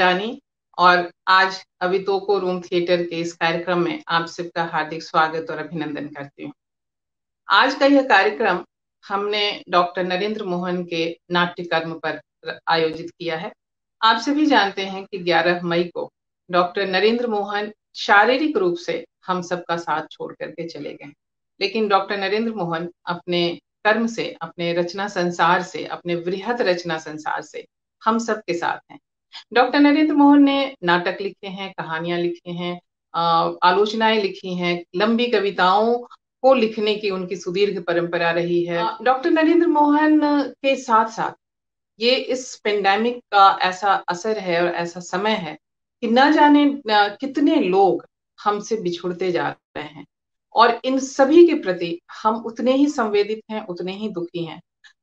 जानी और आज अवितोको रूम थिएटर के इस कार्यक्रम में आप सबका हार्दिक स्वागत और अभिनंदन करती हूँ। आज का यह कार्यक्रम हमने डॉक्टर नरेंद्र मोहन के नाट्य कर्म पर आयोजित किया है। आप सभी जानते हैं कि 11 मई को डॉक्टर नरेंद्र मोहन शारीरिक रूप से हम सबका साथ छोड़ करके चले गए, लेकिन डॉक्टर नरेंद्र मोहन अपने कर्म से, अपने रचना संसार से, अपने वृहत रचना संसार से हम सबके साथ हैं। डॉक्टर नरेंद्र मोहन ने नाटक लिखे हैं, कहानियां लिखे हैं, आलोचनाएं लिखी हैं, लंबी कविताओं को लिखने की उनकी सुदीर्घ परंपरा रही है। डॉक्टर नरेंद्र मोहन के साथ साथ ये इस पेंडेमिक का ऐसा असर है और ऐसा समय है कि न जाने कितने लोग हमसे बिछुड़ते जा रहे हैं और इन सभी के प्रति हम उतने ही संवेदित हैं, उतने ही दुखी हैं।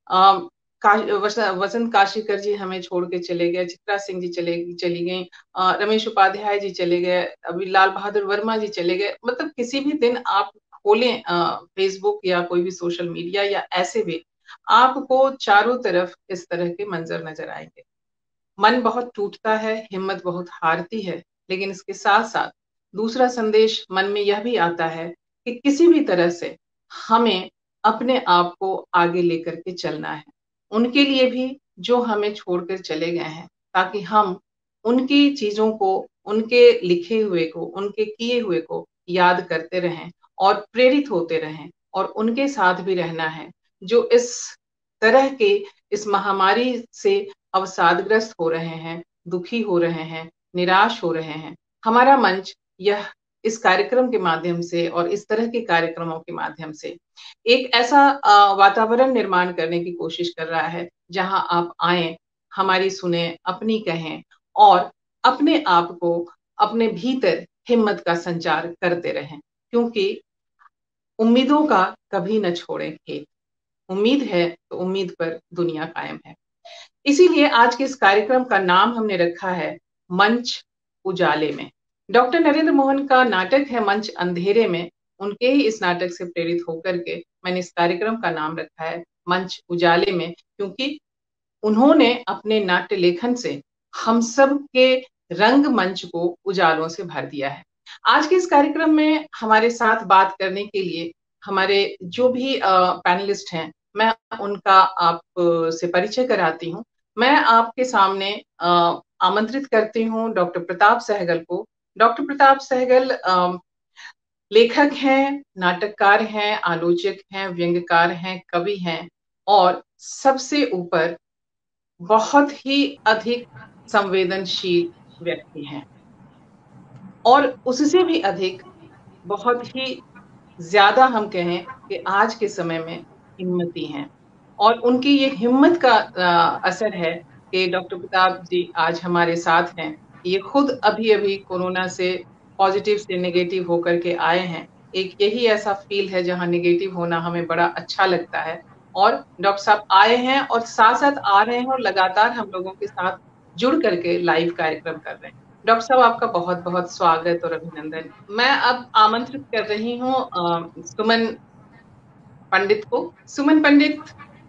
वसंत काशीकर जी हमें छोड़ के चले गए, चित्रा सिंह जी चली गई, रमेश उपाध्याय जी चले गए, अभी लाल बहादुर वर्मा जी चले गए। मतलब किसी भी दिन आप खोलें फेसबुक या कोई भी सोशल मीडिया या ऐसे भी, आपको चारों तरफ इस तरह के मंजर नजर आएंगे। मन बहुत टूटता है, हिम्मत बहुत हारती है, लेकिन इसके साथ साथ दूसरा संदेश मन में यह भी आता है कि किसी भी तरह से हमें अपने आप को आगे लेकर के चलना है, उनके लिए भी जो हमें छोड़कर चले गए हैं, ताकि हम उनकी चीजों को, उनके लिखे हुए को, उनके किए हुए को याद करते रहें और प्रेरित होते रहें और उनके साथ भी रहना है जो इस तरह के इस महामारी से अवसादग्रस्त हो रहे हैं, दुखी हो रहे हैं, निराश हो रहे हैं। हमारा मंच यह इस कार्यक्रम के माध्यम से और इस तरह के कार्यक्रमों के माध्यम से एक ऐसा वातावरण निर्माण करने की कोशिश कर रहा है जहां आप आए, हमारी सुने, अपनी कहें और अपने आप को, अपने भीतर हिम्मत का संचार करते रहें, क्योंकि उम्मीदों का कभी न छोड़ें खेत। उम्मीद है तो उम्मीद पर दुनिया कायम है। इसीलिए आज के इस कार्यक्रम का नाम हमने रखा है मंच उजाले में। डॉक्टर नरेंद्र मोहन का नाटक है मंच अंधेरे में। उनके ही इस नाटक से प्रेरित होकर के मैंने इस कार्यक्रम का नाम रखा है मंच उजाले में, क्योंकि उन्होंने अपने नाट्य लेखन से हम सब के रंग मंच को उजालों से भर दिया है। आज के इस कार्यक्रम में हमारे साथ बात करने के लिए हमारे जो भी पैनलिस्ट हैं, मैं उनका आप से परिचय कराती हूँ। मैं आपके सामने आमंत्रित करती हूँ डॉक्टर प्रताप सहगल को। डॉक्टर प्रताप सहगल लेखक हैं, नाटककार हैं, आलोचक हैं, व्यंग्यकार हैं, कवि हैं और सबसे ऊपर बहुत ही अधिक संवेदनशील व्यक्ति हैं और उससे भी अधिक बहुत ही ज्यादा हम कहें कि आज के समय में हिम्मती हैं और उनकी ये हिम्मत का असर है कि डॉक्टर प्रताप जी आज हमारे साथ हैं। ये खुद अभी अभी कोरोना से पॉजिटिव से नेगेटिव होकर के आए हैं। एक यही ऐसा फील है जहां नेगेटिव होना हमें बड़ा अच्छा लगता है और डॉक्टर साहब आए हैं और साथ साथ आ रहे हैं और लगातार हम लोगों के साथ जुड़ करके लाइव कार्यक्रम कर रहे हैं। डॉक्टर साहब आपका बहुत बहुत स्वागत और अभिनंदन। मैं अब आमंत्रित कर रही हूँ सुमन पंडित को। सुमन पंडित,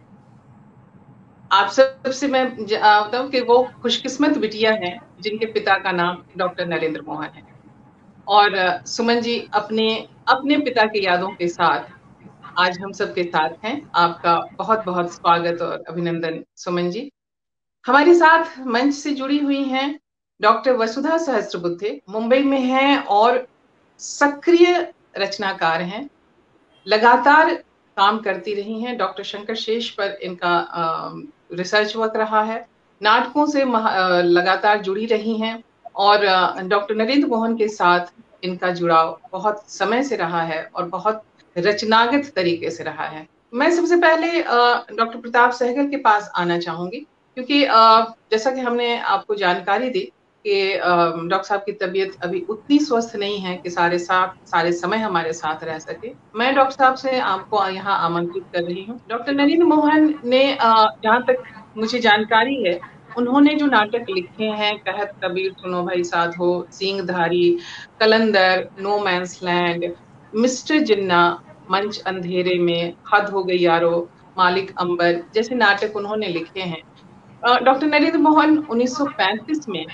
आप सबसे मैं बताऊं कि वो खुशकिस्मत बिटिया हैं जिनके पिता का नाम डॉक्टर नरेंद्र मोहन है और सुमन जी अपने अपने पिता की यादों के साथ आज हम सबके साथ हैं। आपका बहुत बहुत स्वागत और अभिनंदन सुमन जी। हमारे साथ मंच से जुड़ी हुई हैं डॉक्टर वसुधा सहस्त्रबुद्धे, मुंबई में हैं और सक्रिय रचनाकार हैं, लगातार काम करती रही हैं। डॉक्टर शंकर शेष पर इनका रिसर्च वर्क रहा है, नाटकों से लगातार जुड़ी रही हैं और डॉक्टर नरेंद्र मोहन के साथ इनका जुड़ाव बहुत समय से रहा है और बहुत रचनागत तरीके से रहा है। मैं सबसे पहले डॉक्टर प्रताप सहगल के पास आना चाहूंगी, क्योंकि जैसा कि हमने आपको जानकारी दी कि डॉक्टर साहब की तबीयत अभी उतनी स्वस्थ नहीं है कि सारे समय हमारे साथ रह सके। मैं डॉक्टर साहब से आपको यहाँ आमंत्रित कर रही हूँ। डॉक्टर नरेंद्र मोहन ने जहाँ तक मुझे जानकारी है, उन्होंने जो नाटक लिखे हैं, कहत कबीर सुनो भाई साधो, सींगधारी, कलंदर, no man's land, mister Jinnah, मंच अंधेरे में, हद हो गई यारो, मालिक अंबर जैसे नाटक उन्होंने लिखे हैं। डॉक्टर नरेंद्र मोहन 1935 में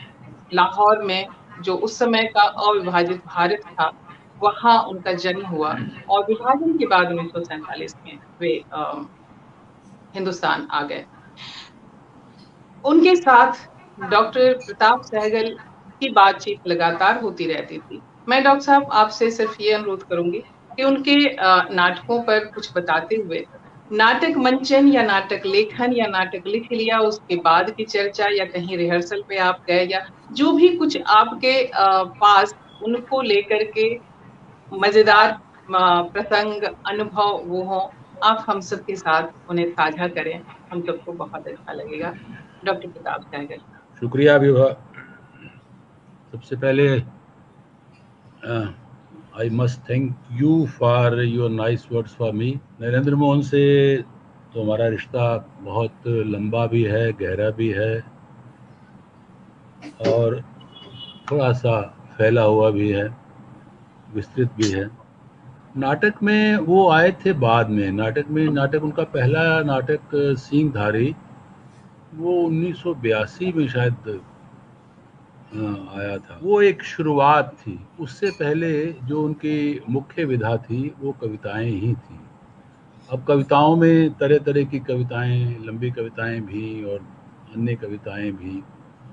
लाहौर में, जो उस समय का अविभाजित भारत था, वहाँ उनका जन्म हुआ और विभाजन के बाद 1947 में वे हिंदुस्तान आ गए। उनके साथ डॉक्टर प्रताप सहगल की बातचीत लगातार होती रहती थी। मैं डॉक्टर साहब आपसे सिर्फ ये अनुरोध करूंगी कि उनके नाटकों पर कुछ बताते हुए, नाटक मंचन या नाटक लेखन या नाटक लिख लिया उसके बाद की चर्चा, या कहीं रिहर्सल पे आप गए, या जो भी कुछ आपके पास उनको लेकर के मजेदार प्रसंग अनुभव वो हो, आप हम सबके साथ उन्हें साझा करें, हम सबको बहुत अच्छा लगेगा। डॉक्टर प्रताप सहगल। शुक्रिया विभा। सबसे पहले I must thank you for your nice words for me. Narendra Mohan से तो हमारा रिश्ता बहुत लंबा भी है, गहरा भी है और थोड़ा सा फैला हुआ भी है, विस्तृत भी है। नाटक में वो आए थे बाद में। नाटक उनका पहला नाटक सींगधारी वो 1982 में शायद आया था। वो एक शुरुआत थी। उससे पहले जो उनकी मुख्य विधा थी वो कविताएं ही थी। अब कविताओं में तरह तरह की कविताएं, लंबी कविताएं भी और अन्य कविताएं भी,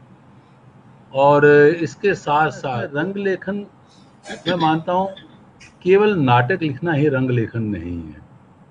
और इसके साथ साथ रंग लेखन। मैं मानता हूँ केवल नाटक लिखना ही रंग लेखन नहीं है।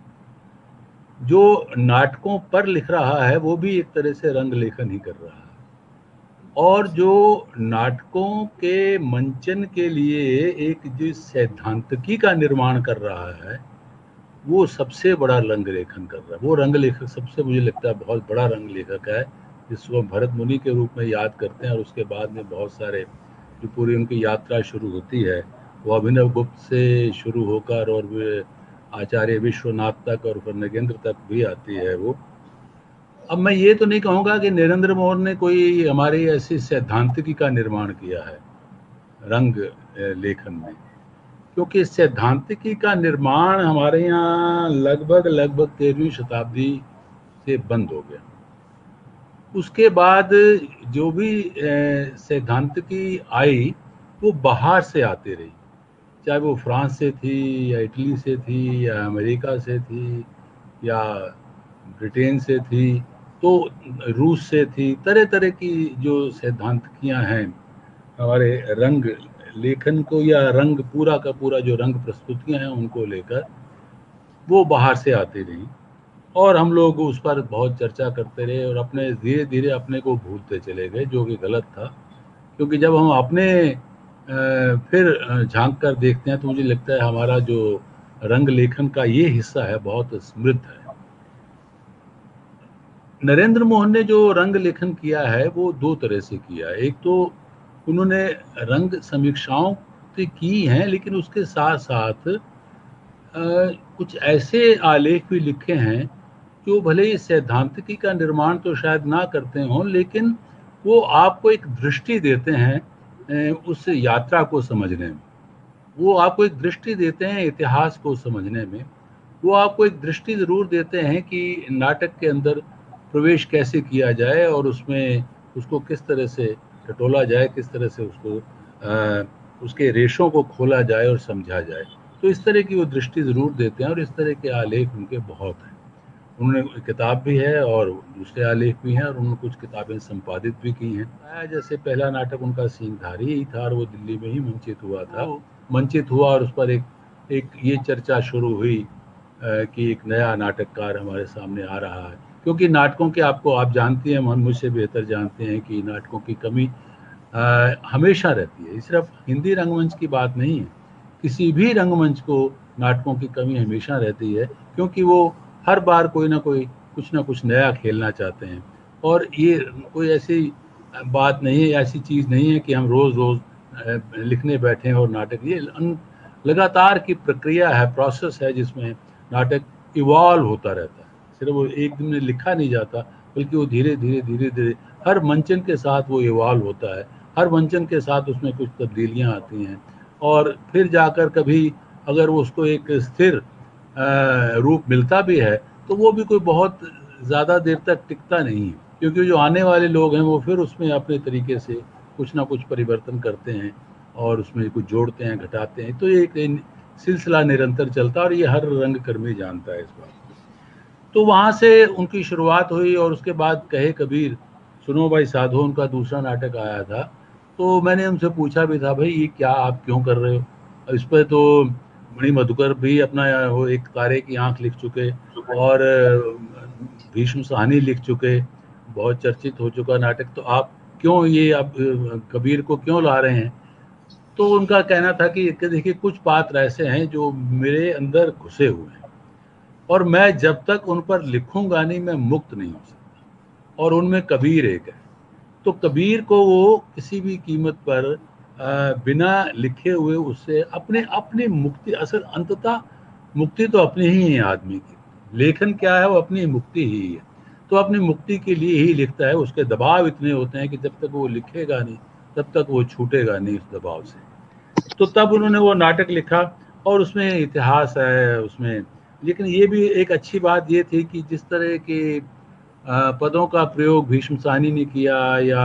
जो नाटकों पर लिख रहा है वो भी एक तरह से रंग लेखन ही कर रहा है, और जो नाटकों के मंचन के लिए एक जिस सैद्धांतिकी का निर्माण कर रहा है वो सबसे बड़ा रंग लेखन कर रहा है। वो रंग लेखक सबसे, मुझे लगता है, बहुत बड़ा रंग लेखक है, जिसको भरत मुनि के रूप में याद करते हैं। और उसके बाद में बहुत सारे, जो पूरी उनकी यात्रा शुरू होती है वो अभिनव गुप्त से शुरू होकर और आचार्य विश्वनाथ तक और फिर नगेंद्र तक भी आती है वो। अब मैं ये तो नहीं कहूँगा कि नरेंद्र मोहन ने कोई हमारी ऐसी सैद्धांतिकी का निर्माण किया है रंग लेखन में, क्योंकि सैद्धांतिकी का निर्माण हमारे यहाँ लगभग 13वीं शताब्दी से बंद हो गया। उसके बाद जो भी सैद्धांतिकी आई वो बाहर से आती रही, चाहे वो फ्रांस से थी या इटली से थी या अमेरिका से थी या ब्रिटेन से थी, तो रूस से थी। तरह तरह की जो सैद्धांतिकियाँ हैं हमारे रंग लेखन को या रंग पूरा का पूरा जो रंग प्रस्तुतियाँ हैं उनको लेकर, वो बाहर से आती रही और हम लोग उस पर बहुत चर्चा करते रहे और अपने धीरे धीरे अपने को भूलते चले गए, जो कि गलत था। क्योंकि जब हम अपने फिर झांक कर देखते हैं तो मुझे लगता है हमारा जो रंग लेखन का ये हिस्सा है बहुत समृद्ध है। नरेंद्र मोहन ने जो रंग लेखन किया है वो दो तरह से किया है। एक तो उन्होंने रंग समीक्षाओं तो की हैं, लेकिन उसके साथ साथ कुछ ऐसे आलेख भी लिखे हैं जो भले ही सैद्धांतिकी का निर्माण तो शायद ना करते हों, लेकिन वो आपको एक दृष्टि देते हैं उस यात्रा को समझने में। वो आपको एक दृष्टि देते हैं इतिहास को समझने में। वो आपको एक दृष्टि ज़रूर देते हैं कि नाटक के अंदर प्रवेश कैसे किया जाए और उसमें उसको किस तरह से टटोला जाए, किस तरह से उसको उसके रेशों को खोला जाए और समझा जाए। तो इस तरह की वो दृष्टि ज़रूर देते हैं और इस तरह के आलेख उनके बहुत हैं। उन्होंने किताब भी है और दूसरे आलेख भी हैं और उन्होंने कुछ किताबें संपादित भी की हैं। जैसे पहला नाटक उनका सींगधारी ही था और वो दिल्ली में ही मंचित हुआ और उस पर एक ये चर्चा शुरू हुई कि एक नया नाटककार हमारे सामने आ रहा है। क्योंकि नाटकों के, आप जानती हैं, हम मुझसे बेहतर जानते हैं कि नाटकों की कमी हमेशा रहती है। सिर्फ हिंदी रंगमंच की बात नहीं है, किसी भी रंगमंच को नाटकों की कमी हमेशा रहती है, क्योंकि वो हर बार कोई ना कुछ नया खेलना चाहते हैं। और ये कोई ऐसी बात नहीं है, ऐसी चीज़ नहीं है कि हम रोज़ रोज़ लिखने बैठें और नाटक, ये लगातार की प्रक्रिया है, प्रोसेस है, जिसमें नाटक इवॉल्व होता रहता है। सिर्फ वो एक दिन में लिखा नहीं जाता, बल्कि वो धीरे धीरे हर मंचन के साथ वो इवॉल्व होता है। हर मंचन के साथ उसमें कुछ तब्दीलियाँ आती हैं और फिर जाकर कभी अगर वो उसको एक स्थिर रूप मिलता भी है तो वो भी कोई बहुत ज़्यादा देर तक टिकता नहीं है, क्योंकि जो आने वाले लोग हैं वो फिर उसमें अपने तरीके से कुछ ना कुछ परिवर्तन करते हैं और उसमें कुछ जोड़ते हैं, घटाते हैं, तो ये एक सिलसिला निरंतर चलता है और ये हर रंगकर्मी जानता है इस बात को। तो वहाँ से उनकी शुरुआत हुई और उसके बाद कहे कबीर सुनो भाई साधो उनका दूसरा नाटक आया था। तो मैंने उनसे पूछा भी था, भाई ये क्या आप क्यों कर रहे हो? इस पर तो मणि मधुकर भी अपना वो एक तारे की आंख लिख चुके और भीष्म साहनी लिख चुके, बहुत चर्चित हो चुका नाटक, तो आप क्यों ये अब कबीर को क्यों ला रहे हैं? तो उनका कहना था कि देखिए कुछ पात्र ऐसे हैं जो मेरे अंदर घुसे हुए हैं और मैं जब तक उन पर लिखूंगा नहीं मैं मुक्त नहीं हो सकता, और उनमें कबीर एक है। तो कबीर को वो किसी भी कीमत पर बिना लिखे हुए उससे अपने अपनी मुक्ति, असल अंततः मुक्ति तो अपनी ही है आदमी की, लेखन क्या है वो अपनी मुक्ति ही है, तो अपनी मुक्ति के लिए ही लिखता है। उसके दबाव इतने होते हैं कि जब तक वो लिखेगा नहीं तब तक वो छूटेगा नहीं उस दबाव से। तो तब उन्होंने वो नाटक लिखा और उसमें इतिहास है उसमें, लेकिन ये भी एक अच्छी बात ये थी कि जिस तरह के पदों का प्रयोग भीष्म साहनी ने किया या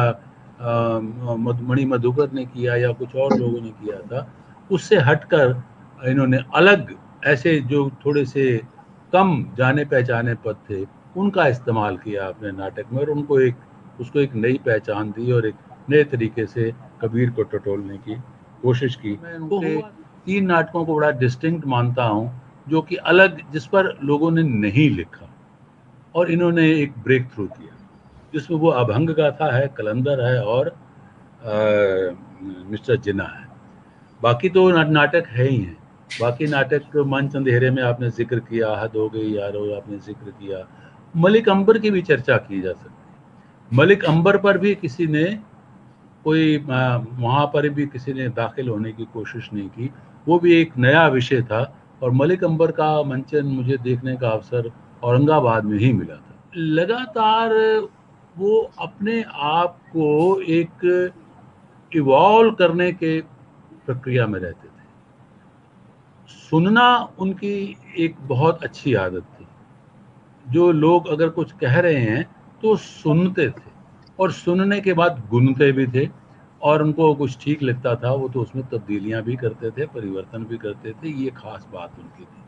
मणि मधुकर ने किया या कुछ और लोगों ने किया था, उससे हटकर इन्होंने अलग ऐसे जो थोड़े से कम जाने पहचाने पद थे उनका इस्तेमाल किया अपने नाटक में और उनको उसको एक नई पहचान दी और एक नए तरीके से कबीर को टटोलने की कोशिश की। मैं उनके 3 नाटकों को बड़ा डिस्टिंक्ट मानता हूँ जो कि अलग, जिस पर लोगों ने नहीं लिखा और इन्होंने एक ब्रेक थ्रू किया, जिसमें वो अभंग गाथा है, कलंदर है और मिस्टर जिन्ना है। बाकी तो नाटक है ही हैं। बाकी नाटक मंच अंधेरे में आपने जिक्र किया, हद हो गई यारो आपने जिक्र किया, मलिक अंबर की भी चर्चा की जा सकती है। मलिक अंबर पर भी किसी ने कोई वहाँ पर भी किसी ने दाखिल होने की कोशिश नहीं की, वो भी एक नया विषय था और मलिक अंबर का मंचन मुझे देखने का अवसर औरंगाबाद में ही मिला था। लगातार वो अपने आप को एक इवॉल्व करने के प्रक्रिया में रहते थे। सुनना उनकी एक बहुत अच्छी आदत थी। जो लोग अगर कुछ कह रहे हैं तो सुनते थे और सुनने के बाद गुनते भी थे और उनको कुछ ठीक लगता था वो तो उसमें तब्दीलियां भी करते थे, परिवर्तन भी करते थे। ये खास बात उनकी थी।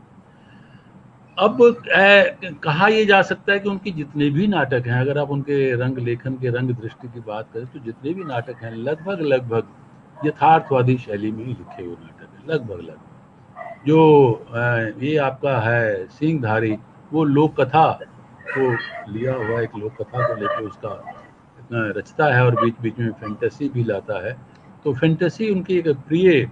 अब कहा ये जा सकता है कि उनके जितने भी नाटक हैं, अगर आप उनके रंग लेखन के रंग दृष्टि की बात करें तो जितने भी नाटक हैं लगभग लगभग यथार्थवादी शैली में ही लिखे हुए नाटक हैं, लगभग लगभग। जो ये आपका है सिंहधारी, वो लोक कथा को लिया हुआ, एक लोक कथा को लेकर उसका रचता है और बीच बीच में फैंटेसी भी लाता है। तो फैंटेसी उनकी एक प्रिय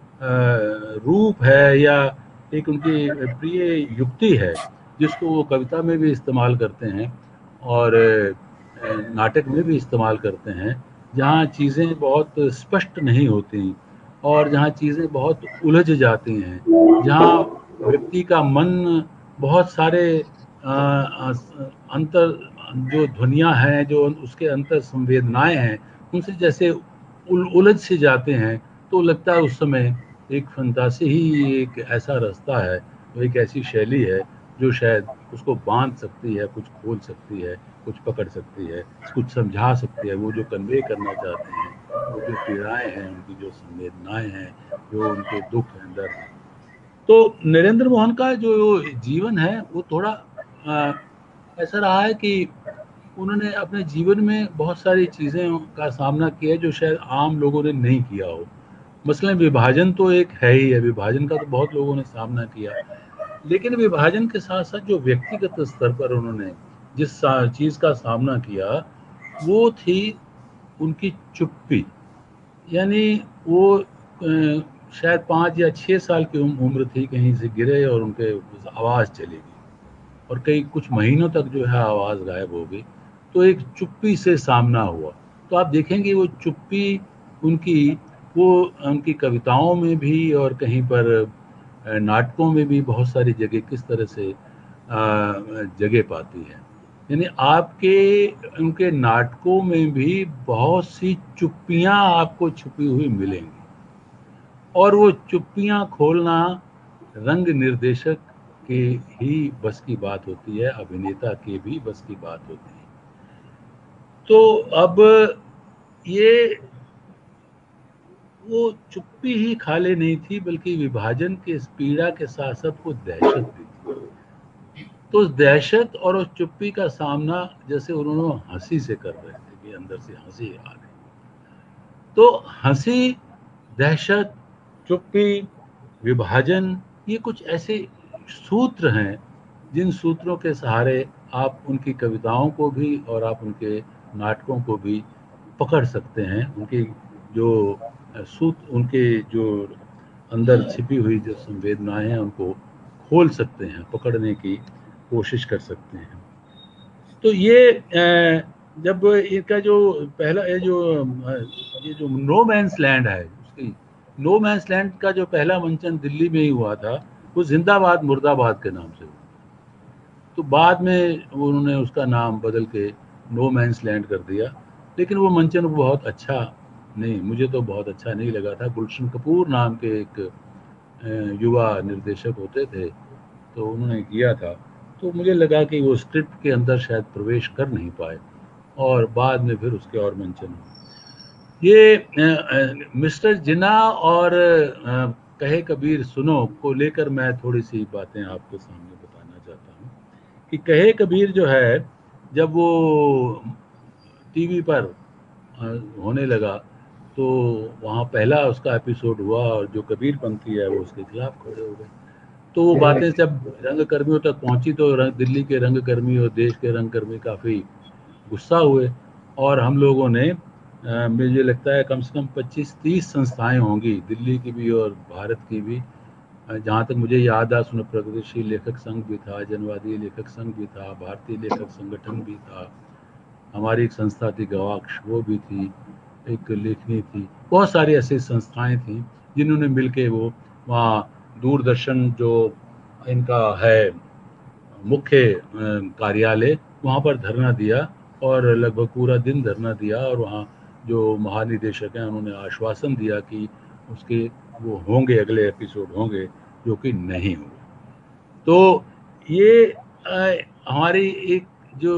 रूप है या एक उनकी प्रिय युक्ति है जिसको वो कविता में भी इस्तेमाल करते हैं और नाटक में भी इस्तेमाल करते हैं, जहाँ चीज़ें बहुत स्पष्ट नहीं होती और जहाँ चीज़ें बहुत उलझ जाती हैं, जहाँ व्यक्ति का मन बहुत सारे अंतर जो ध्वनियाँ हैं, जो उसके अंतर संवेदनाएं हैं, उनसे जैसे उलझ से जाते हैं, तो लगता है उस समय एक फंतासी ही एक ऐसा रास्ता है, वो एक ऐसी शैली है जो शायद उसको बांध सकती है, कुछ खोल सकती है, कुछ पकड़ सकती है, कुछ समझा सकती है। वो जो कन्वे करना चाहते हैं, वो जो पीड़ाएं हैं, उनकी जो संवेदनाएं हैं, जो उनके दुख हैं, दर्द हैं। तो नरेंद्र मोहन का जो जीवन है वो थोड़ा ऐसा रहा है कि उन्होंने अपने जीवन में बहुत सारी चीज़ें का सामना किया जो शायद आम लोगों ने नहीं किया हो। मसलन विभाजन तो एक है ही है, विभाजन का तो बहुत लोगों ने सामना किया, लेकिन विभाजन के साथ साथ जो व्यक्तिगत स्तर पर उन्होंने जिस चीज़ का सामना किया वो थी उनकी चुप्पी। यानी वो शायद 5 या 6 साल की उम्र थी, कहीं से गिरे और उनके आवाज़ चली गई और कई कुछ महीनों तक जो है आवाज़ गायब हो गई। तो एक चुप्पी से सामना हुआ। तो आप देखेंगे वो चुप्पी उनकी, वो उनकी कविताओं में भी और कहीं पर नाटकों में भी बहुत सारी जगह किस तरह से जगह पाती है। यानी आपके उनके नाटकों में भी बहुत सी चुप्पियां आपको छुपी हुई मिलेंगी और वो चुप्पियां खोलना रंग निर्देशक के ही बस की बात होती है, अभिनेता के भी बस की बात होती है। तो अब ये वो चुप्पी ही खाली नहीं थी, बल्कि विभाजन के इस पीड़ा के साथ सबको दहशत भी थी। तो उस दहशत और उस चुप्पी का सामना जैसे उन्होंने हंसी से कर रहे थे कि अंदर से हंसी आ रही। तो हंसी, दहशत, चुप्पी, विभाजन, ये कुछ ऐसे सूत्र हैं जिन सूत्रों के सहारे आप उनकी कविताओं को भी और आप उनके नाटकों को भी पकड़ सकते हैं। उनकी जो उनके जो अंदर छिपी हुई जो संवेदनाएं हैं उनको खोल सकते हैं, पकड़ने की कोशिश कर सकते हैं। तो जब इनका जो पहला ये जो नो मैंस लैंड है, उसकी नो मैंस लैंड का जो पहला मंचन दिल्ली में ही हुआ था, वो जिंदाबाद मुर्दाबाद के नाम से हुआ। तो बाद में उन्होंने उसका नाम बदल के नो मैंस लैंड कर दिया। लेकिन वो मंचन बहुत अच्छा नहीं, मुझे तो बहुत अच्छा नहीं लगा था। गुलशन कपूर नाम के एक युवा निर्देशक होते थे, तो उन्होंने किया था। तो मुझे लगा कि वो स्क्रिप्ट के अंदर शायद प्रवेश कर नहीं पाए, और बाद में फिर उसके और मंचन हुए। मिस्टर जिन्ना और कहे कबीर सुनो को लेकर मैं थोड़ी सी बातें आपके सामने बताना चाहता हूँ कि कहे कबीर जो है, जब वो टीवी पर होने लगा, तो वहाँ पहला उसका एपिसोड हुआ और जो कबीर पंथी है वो उसके खिलाफ खड़े हो गए। तो वो बातें जब रंग कर्मियों तक पहुंची तो दिल्ली के रंग कर्मी और देश के रंग कर्मी काफ़ी गुस्सा हुए, और हम लोगों ने मुझे लगता है कम से कम 25-30 संस्थाएं होंगी, दिल्ली की भी और भारत की भी। जहाँ तक मुझे याद है उसमें प्रगतिशील लेखक संघ भी था, जनवादी लेखक संघ भी था, भारतीय लेखक संगठन भी था, हमारी एक संस्था थी गवाक्ष, वो भी थी, एक लेखनी थी। बहुत सारी ऐसी संस्थाएं थी जिन्होंने मिलके वो वहाँ दूरदर्शन जो इनका है मुख्य कार्यालय, वहाँ पर धरना दिया, और लगभग पूरा दिन धरना दिया। और वहाँ जो महानिदेशक हैं उन्होंने आश्वासन दिया कि उसके वो होंगे, अगले एपिसोड होंगे, जो कि नहीं हुए। तो ये हमारी एक जो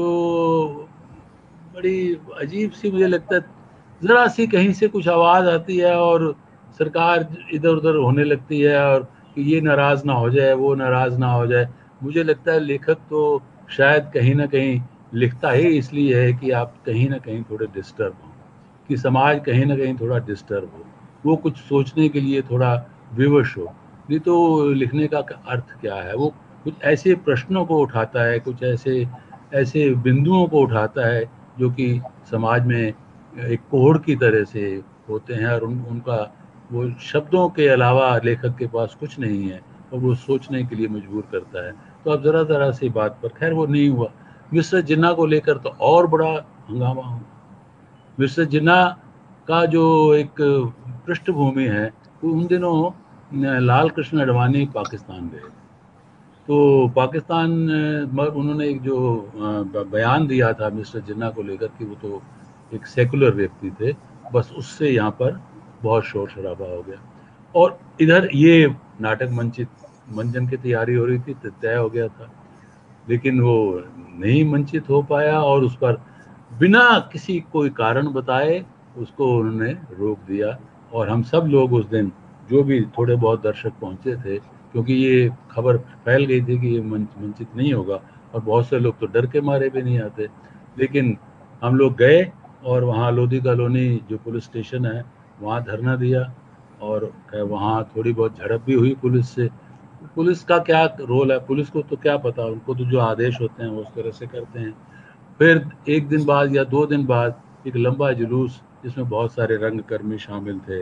बड़ी अजीब सी मुझे लगता है, ज़रा सी कहीं से कुछ आवाज़ आती है और सरकार इधर उधर होने लगती है, और कि ये नाराज़ ना हो जाए, वो नाराज़ ना हो जाए। मुझे लगता है लेखक तो शायद कहीं ना कहीं लिखता ही इसलिए है कि आप कहीं ना कहीं थोड़े डिस्टर्ब हों, कि समाज कहीं ना कहीं थोड़ा डिस्टर्ब हो, वो कुछ सोचने के लिए थोड़ा विवश हो। नहीं तो लिखने का अर्थ क्या है? वो कुछ ऐसे प्रश्नों को उठाता है, कुछ ऐसे ऐसे बिंदुओं को उठाता है जो कि समाज में एक कोहड़ की तरह से होते हैं, और उनका वो शब्दों के अलावा लेखक के पास कुछ नहीं है, और वो सोचने के लिए मजबूर करता है। तो अब ज़रा ज़रा सी बात पर, खैर वो नहीं हुआ। मिस्टर जिन्ना को लेकर तो और बड़ा हंगामा हुआ। मिस्टर जिन्ना का जो एक पृष्ठभूमि है, वो उन दिनों लाल कृष्ण आडवाणी पाकिस्तान गए। तो पाकिस्तान उन्होंने एक जो बयान दिया था मिस्टर जिन्ना को लेकर कि वो तो एक सेकुलर व्यक्ति थे, बस उससे यहाँ पर बहुत शोर शराबा हो गया। और इधर ये नाटक मंचन की तैयारी हो रही थी, तय हो गया था, लेकिन वो नहीं मंचित हो पाया, और उस पर बिना किसी कोई कारण बताए उसको उन्होंने रोक दिया। और हम सब लोग उस दिन, जो भी थोड़े बहुत दर्शक पहुंचे थे, क्योंकि ये खबर फैल गई थी कि ये मंचित नहीं होगा, और बहुत से लोग तो डर के मारे भी नहीं आते, लेकिन हम लोग गए और वहाँ लोधी कॉलोनी जो पुलिस स्टेशन है वहाँ धरना दिया, और वहाँ थोड़ी बहुत झड़प भी हुई पुलिस से। पुलिस का क्या रोल है, पुलिस को तो क्या पता, उनको तो जो आदेश होते हैं वो उस तरह से करते हैं। फिर एक दिन बाद या 2 दिन बाद एक लंबा जुलूस, जिसमें बहुत सारे रंगकर्मी शामिल थे,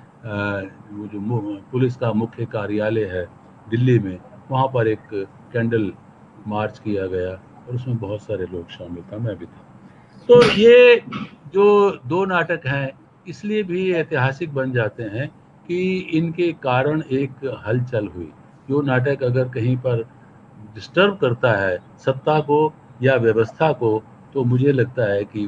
वो जो पुलिस का मुख्य कार्यालय है दिल्ली में, वहाँ पर एक कैंडल मार्च किया गया, और उसमें बहुत सारे लोग शामिल था, मैं भी था। तो ये जो दो नाटक हैं इसलिए भी ऐतिहासिक बन जाते हैं कि इनके कारण एक हलचल हुई। जो नाटक अगर कहीं पर डिस्टर्ब करता है सत्ता को या व्यवस्था को, तो मुझे लगता है कि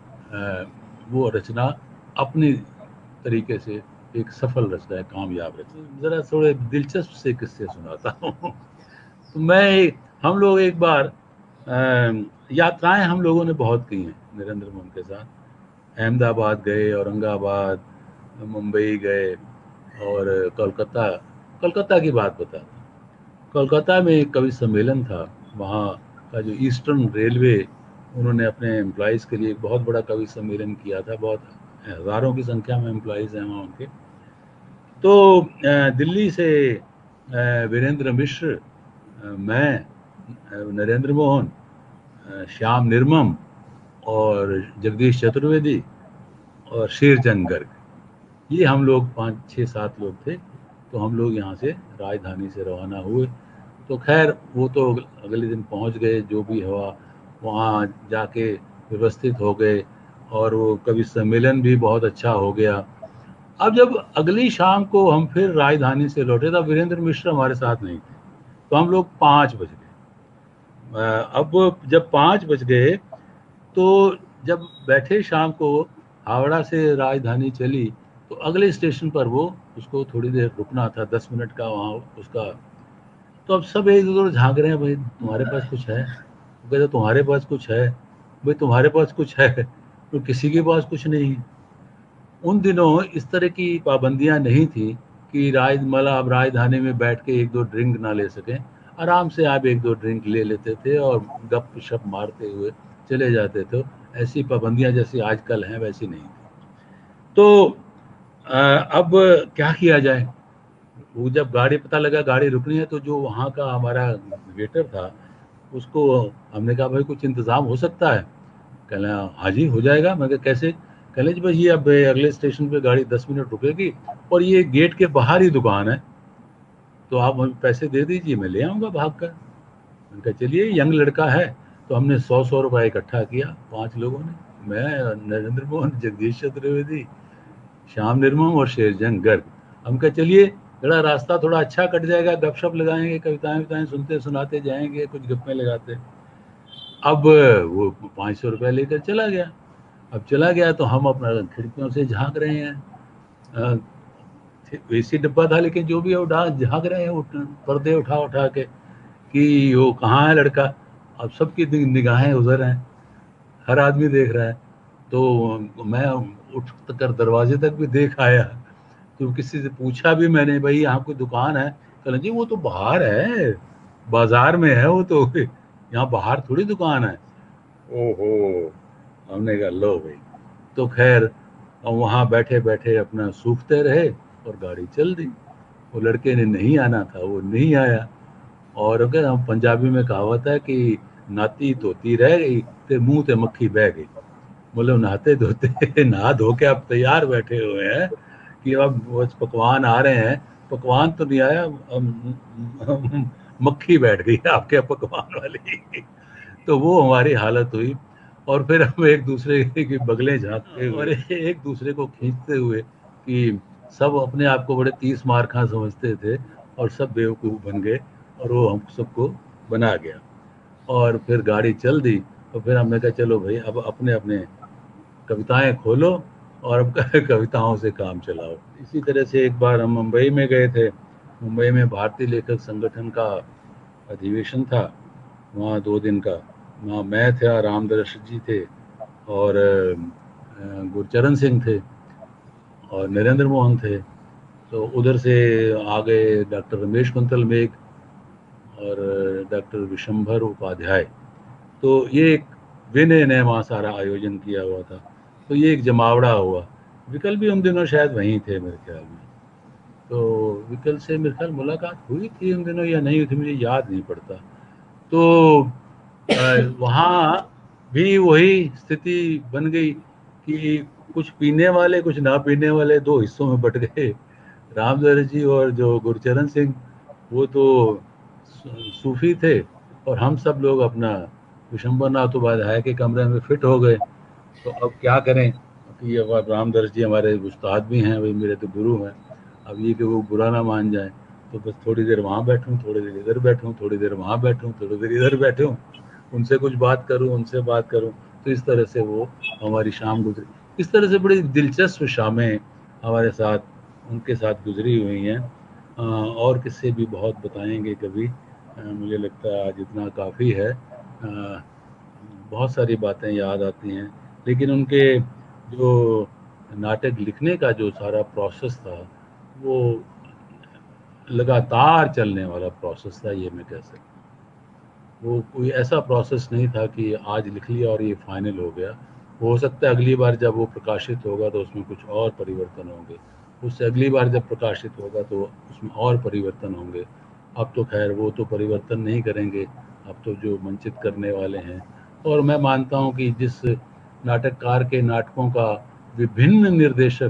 वो रचना अपनी तरीके से एक सफल रचना है, कामयाब रचना। जरा थोड़े दिलचस्प से किस्से सुनाता हूँ। तो हम लोग एक बार यात्राएं हम लोगों ने बहुत की हैं नरेंद्र मोहन के साथ। अहमदाबाद गए, औरंगाबाद, मुंबई गए और कोलकाता, कोलकाता की बात बताता हूँ। कोलकाता में एक कवि सम्मेलन था। वहाँ का जो ईस्टर्न रेलवे, उन्होंने अपने एम्प्लॉयज़ के लिए एक बहुत बड़ा कवि सम्मेलन किया था। बहुत हज़ारों की संख्या में एम्प्लॉयज़ हैं वहाँ उनके। तो दिल्ली से वीरेंद्र मिश्र, मैं, नरेंद्र मोहन, श्याम निर्मम और जगदीश चतुर्वेदी और शेरचंद गर्ग, ये हम लोग 5 6 7 लोग थे। तो हम लोग यहाँ से राजधानी से रवाना हुए। तो खैर वो तो अगले दिन पहुँच गए, जो भी हुआ वहाँ जाके व्यवस्थित हो गए और वो कवि सम्मेलन भी बहुत अच्छा हो गया। अब जब अगली शाम को हम फिर राजधानी से लौटे, तब वीरेंद्र मिश्र हमारे साथ नहीं थे। तो हम लोग 5 बज गए। अब जब 5 बज गए, तो जब बैठे शाम को, हावड़ा से राजधानी चली, तो अगले स्टेशन पर वो, उसको थोड़ी देर रुकना था, 10 मिनट का वहाँ उसका। तो अब सब एक दूसरे झांक रहे हैं, भाई तुम्हारे पास कुछ है? वो कहते तुम्हारे पास कुछ है? भाई तुम्हारे पास कुछ है? तो किसी के पास कुछ नहीं है। उन दिनों इस तरह की पाबंदियां नहीं थी कि मतलब आप राजधानी में बैठ के एक दो ड्रिंक ना ले सकें। आराम से आप एक दो ड्रिंक ले लेते थे और गप शप मारते हुए चले जाते थे। ऐसी पाबंदियां जैसी आजकल हैं वैसी नहीं थी। तो अब क्या किया जाए? वो जब गाड़ी, पता लगा गाड़ी रुकनी है, तो जो वहाँ का हमारा वेटर था, उसको हमने कहा भाई कुछ इंतज़ाम हो सकता है? कहना हाँ जी हो जाएगा। मैं कहा कैसे? कहने जी भाई ये अब अगले स्टेशन पे गाड़ी 10 मिनट रुकेगी और ये गेट के बाहर ही दुकान है, तो आप हमें पैसे दे दीजिए, मैं ले आऊँगा भाग कर। मैंने कहा चलिए, यंग लड़का है। तो हमने 100 रुपये इकट्ठा किया 5 लोगों ने, मैं, नरेंद्र मोहन, जगदीश चतुर्वेदी, श्याम निर्मम और शेरजंग गर्ग। हम कहा चलिए, थोड़ा रास्ता थोड़ा अच्छा कट जाएगा, गपशप लगाएंगे, कविताएं विताएं सुनते सुनाते जाएंगे, कुछ गप्पे लगाते। अब वो 500 रुपये लेकर चला गया। अब चला गया तो हम अपना खिड़कियों से झांक रहे हैं। एसी डिब्बा था, लेकिन जो भी है वो झांक रहे हैं, पर्दे उठा उठा के कि वो कहाँ है लड़का। अब सबकी निगाहें उधर हैं, हर आदमी देख रहा है। तो मैं उठ कर दरवाजे तक भी देख आया। तो किसी से पूछा भी मैंने, भाई यहाँ कोई दुकान है? कहना जी वो तो बाहर है, बाजार में है वो तो, यहाँ बाहर थोड़ी दुकान है। ओहो, हमने कहा लो भाई। तो खैर वहाँ बैठे बैठे अपना सूखते रहे और गाड़ी चल दी। वो लड़के ने नहीं आना था, वो नहीं आया। और अगर हम पंजाबी में कहावत है कि नाती धोती रह गई ते मुंह ते मक्खी बह गई। मतलब नहाते धोते नहा धो के आप तैयार बैठे हुए हैं कि अब बस पकवान आ रहे हैं, पकवान तो नहीं आया, मक्खी बैठ गई आपके पकवान वाली। तो वो हमारी हालत हुई। और फिर हम एक दूसरे की बगलें झांकते हुए और एक दूसरे को खींचते हुए कि सब अपने आप को बड़े 30 मार खा समझते थे और सब बेवकूफ़ बन गए और वो हम सबको बना गया। और फिर गाड़ी चल दी। तो फिर हमने कहा चलो भाई अब अपने अपने कविताएं खोलो और अब कविताओं से काम चलाओ। इसी तरह से एक बार हम मुंबई में गए थे। मुंबई में भारतीय लेखक संगठन का अधिवेशन था, वहाँ 2 दिन का। वहाँ मैं था, रामदर्श जी थे और गुरचरण सिंह थे और नरेंद्र मोहन थे। तो उधर से आ गए डॉक्टर रमेश कुंतल मेघ और डॉक्टर विशंभर उपाध्याय। तो ये एक विनय ने वहाँ सारा आयोजन किया हुआ था। तो ये एक जमावड़ा हुआ। विकल भी उन दिनों शायद वहीं थे मेरे ख्याल में। तो विकल से मेरे ख्याल मुलाकात हुई थी उन दिनों या नहीं हुई थी, मुझे याद नहीं पड़ता। तो वहाँ भी वही स्थिति बन गई कि कुछ पीने वाले कुछ ना पीने वाले 2 हिस्सों में बट गए। रामदर जी और जो गुरचरण सिंह, वो तो सूफी थे और हम सब लोग अपना विशंबर नाथ उपाध्याय के कमरे में फिट हो गए। तो अब क्या करें कि अब रामदर्श जी हमारे उस्ताद भी हैं, वही मेरे तो गुरु हैं। अब ये कि वो बुरा ना मान जाए, तो बस थोड़ी देर वहाँ बैठूं, थोड़ी देर इधर बैठूं, थोड़ी देर वहाँ बैठूं, थोड़ी देर इधर बैठूं, उनसे कुछ बात करूं, उनसे बात करूं। तो इस तरह से वो हमारी शाम गुजरी। इस तरह से बड़ी दिलचस्प शामें हमारे साथ, उनके साथ गुजरी हुई हैं। और किस्से भी बहुत बताएंगे कभी। मुझे लगता है आज इतना काफ़ी है। बहुत सारी बातें याद आती हैं, लेकिन उनके जो नाटक लिखने का जो सारा प्रोसेस था वो लगातार चलने वाला प्रोसेस था, ये मैं कह सकता हूँ। वो कोई ऐसा प्रोसेस नहीं था कि आज लिख लिया और ये फाइनल हो गया। हो सकता है अगली बार जब वो प्रकाशित होगा तो उसमें कुछ और परिवर्तन होंगे, उससे अगली बार जब प्रकाशित होगा तो उसमें और परिवर्तन होंगे। अब तो खैर वो तो परिवर्तन नहीं करेंगे, अब तो जो मंचित करने वाले हैं। और मैं मानता हूँ कि जिस नाटककार के नाटकों का विभिन्न निर्देशक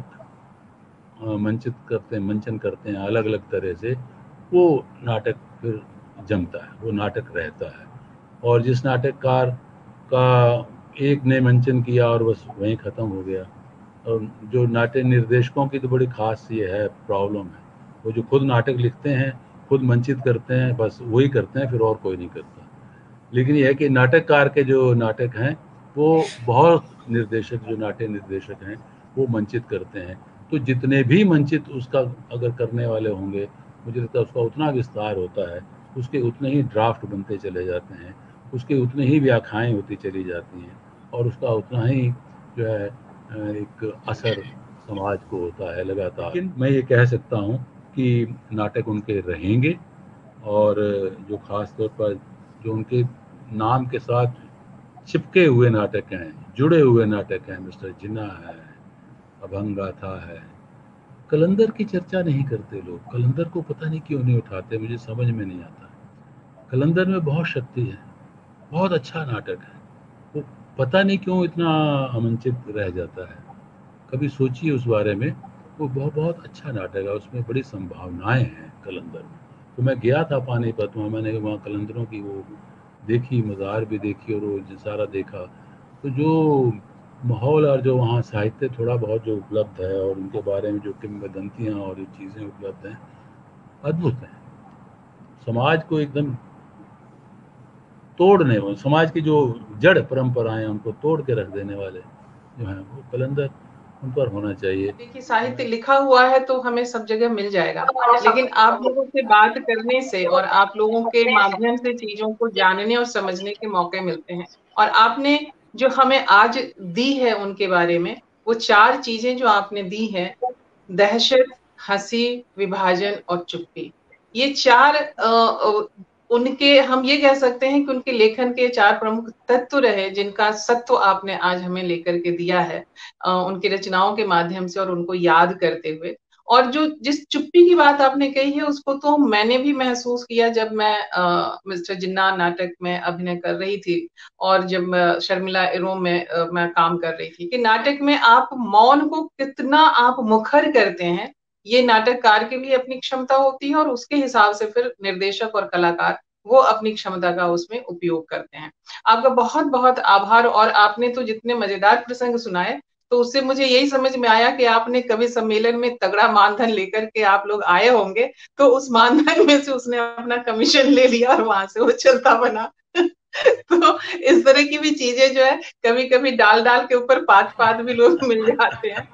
मंचित करते हैं, मंचन करते हैं अलग अलग तरह से, वो नाटक फिर जमता है, वो नाटक रहता है। और जिस नाटककार का एक ने मंचन किया और बस वहीं ख़त्म हो गया, और जो नाट्य निर्देशकों की तो बड़ी खास ये है प्रॉब्लम है, वो जो खुद नाटक लिखते हैं, खुद मंचित करते हैं, बस वही करते हैं, फिर और कोई नहीं करता। लेकिन ये है कि नाटककार के जो नाटक हैं वो बहुत निर्देशक, जो नाट्य निर्देशक हैं, वो मंचित करते हैं। तो जितने भी मंचित उसका अगर करने वाले होंगे, मुझे लगता है उसका उतना विस्तार होता है, उसके उतने ही ड्राफ्ट बनते चले जाते हैं, उसके उतने ही व्याख्याएं होती चली जाती हैं, और उसका उतना ही जो है एक असर समाज को होता है लगातार। लेकिन मैं ये कह सकता हूँ कि नाटक उनके रहेंगे, और जो ख़ास तौर पर जो उनके नाम के साथ चिपके हुए नाटक हैं, जुड़े हुए नाटक हैं, मिस्टर जिन्ना है, अभंग गाथा है। कलंदर की चर्चा नहीं करते लोग, कलंदर को पता नहीं क्यों नहीं उठाते, मुझे समझ में नहीं आता। कलंदर में बहुत शक्ति है, बहुत अच्छा नाटक है, वो पता नहीं क्यों इतना आमंचित रह जाता है। कभी सोचिए उस बारे में, वो बहुत बहुत अच्छा नाटक है, उसमें बड़ी संभावनाएं हैं कलंदर में। तो मैं गया था पानीपत, वहाँ मैंने वहाँ कलंदरों की वो देखी, मज़ार भी देखी और वो सारा देखा। तो जो माहौल और जो वहाँ साहित्य थोड़ा बहुत जो उपलब्ध है, और उनके बारे में जो किंवदंतियाँ और जो चीज़ें उपलब्ध हैं, अद्भुत हैं। समाज को एकदम तोड़ने वाले, समाज की जो जड़ परंपराएं हैं उनको तोड़ के रख देने वाले जो हैं, वो कलंदर, उन पर होना चाहिए। देखिए, साहित्य लिखा हुआ है तो हमें सब जगह मिल जाएगा, लेकिन आप लोगों से बात करने से और आप लोगों के माध्यम से चीजों को जानने और समझने के मौके मिलते हैं। और आपने जो हमें आज दी है उनके बारे में, वो 4 चीजें जो आपने दी है, दहशत, हंसी, विभाजन और चुप्पी। ये 4 उनके, हम ये कह सकते हैं कि उनके लेखन के 4 प्रमुख तत्व रहे, जिनका सत्व आपने आज हमें लेकर के दिया है उनकी रचनाओं के माध्यम से और उनको याद करते हुए। और जो जिस चुप्पी की बात आपने कही है, उसको तो मैंने भी महसूस किया जब मैं मिस्टर जिन्ना नाटक में अभिनय कर रही थी, और जब शर्मिला एरोम में मैं काम कर रही थी, कि नाटक में आप मौन को कितना आप मुखर करते हैं, ये नाटककार की भी अपनी क्षमता होती है, और उसके हिसाब से फिर निर्देशक और कलाकार वो अपनी क्षमता का उसमें उपयोग करते हैं। आपका बहुत बहुत आभार। और आपने तो जितने मजेदार प्रसंग सुनाए, तो उससे मुझे यही समझ में आया कि आपने कभी सम्मेलन में तगड़ा मानधन लेकर के आप लोग आए होंगे, तो उस मानधन में से उसने अपना कमीशन ले लिया और वहां से वो चलता बना। तो इस तरह की भी चीजें जो है, कभी कभी डाल डाल के ऊपर पात पात भी लोग मिल जाते हैं।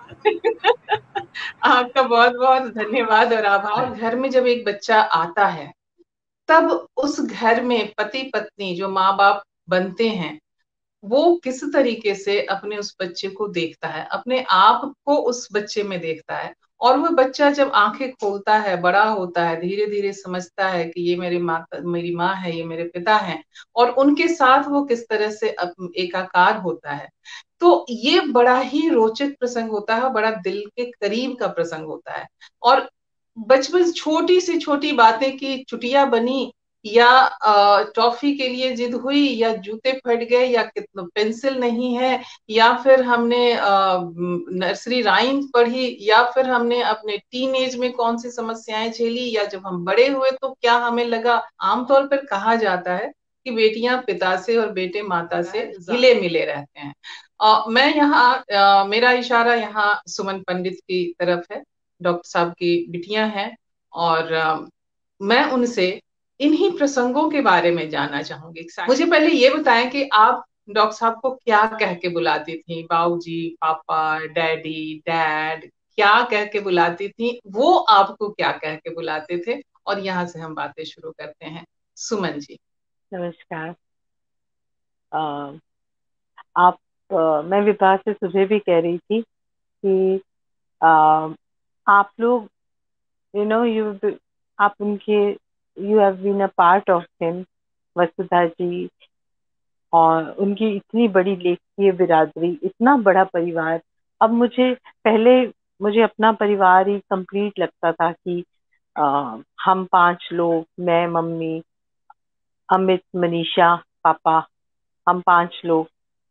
आपका बहुत बहुत धन्यवाद और आभार। घर में जब एक बच्चा आता है, तब उस घर में पति पत्नी जो माँ बाप बनते हैं, वो किस तरीके से अपने उस बच्चे को देखता है, अपने आप को उस बच्चे में देखता है। और वो बच्चा जब आंखें खोलता है, बड़ा होता है, धीरे धीरे समझता है कि ये मेरी माँ है, ये मेरे पिता हैं, और उनके साथ वो किस तरह से एकाकार होता है। तो ये बड़ा ही रोचक प्रसंग होता है, बड़ा दिल के करीब का प्रसंग होता है। और बचपन छोटी से छोटी बातें की चुटिया बनी, या टॉफी के लिए जिद हुई, या जूते फट गए, या कितना पेंसिल नहीं है, या फिर हमने नर्सरी राइम पढ़ी, या फिर हमने अपने टीन एज में कौन सी समस्याएं झेली, या जब हम बड़े हुए तो क्या हमें लगा। आमतौर पर कहा जाता है कि बेटियां पिता से और बेटे माता से हिले मिले रहते हैं। मैं यहाँ मेरा इशारा यहाँ सुमन पंडित की तरफ है, डॉक्टर साहब की बिटियां हैं, और मैं उनसे इन्हीं प्रसंगों के बारे में जानना चाहूंगी। मुझे पहले ये बताएं कि आप डॉक्टर साहब को क्या कह के बुलाती थी, बाबूजी, पापा, डैडी, डैड, क्या कह के बुलाती थी, वो आपको क्या कह के बुलाते थे? और यहाँ से हम बातें शुरू करते हैं। सुमन जी। नमस्कार। आप मैं विभा से सुबह भी कह रही थी कि आ, आप लोग, यू नो, यू, आप उनके, you have been a part of him, Vasudha ji, और उनकी इतनी बड़ी लेखकीय बिरादरी, इतना बड़ा परिवार। अब मुझे पहले, मुझे अपना परिवार ही कंप्लीट लगता था कि हम 5 लोग, मैं, मम्मी, अमित, मनीषा, पापा, हम 5 लोग।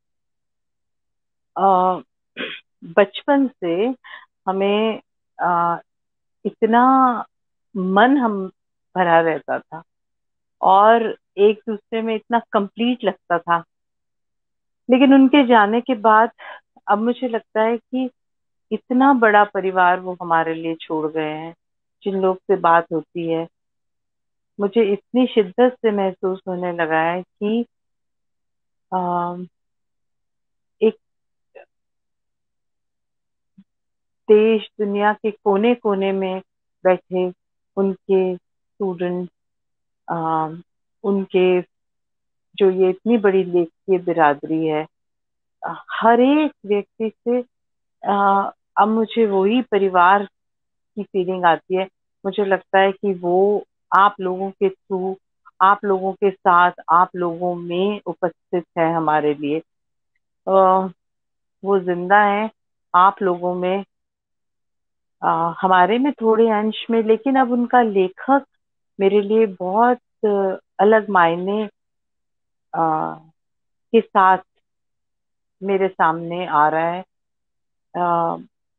अ, बचपन से हमें इतना मन हम भरा रहता था और एक दूसरे में इतना कंप्लीट लगता था। लेकिन उनके जाने के बाद अब मुझे लगता है कि इतना बड़ा परिवार वो हमारे लिए छोड़ गए हैं। जिन लोग से बात होती है, मुझे इतनी शिद्दत से महसूस होने लगा है कि अ, एक देश दुनिया के कोने कोने में बैठे उनके स्टूडेंट, उनके जो ये इतनी बड़ी लेखकीय बिरादरी है, हर एक व्यक्ति से अब मुझे वही परिवार की फीलिंग आती है। मुझे लगता है कि वो आप लोगों के थ्रू, आप लोगों के साथ, आप लोगों में उपस्थित है हमारे लिए। वो जिंदा है आप लोगों में, हमारे में थोड़े अंश में, लेकिन अब उनका लेखक मेरे लिए बहुत अलग मायने के साथ मेरे सामने आ रहा है। अ,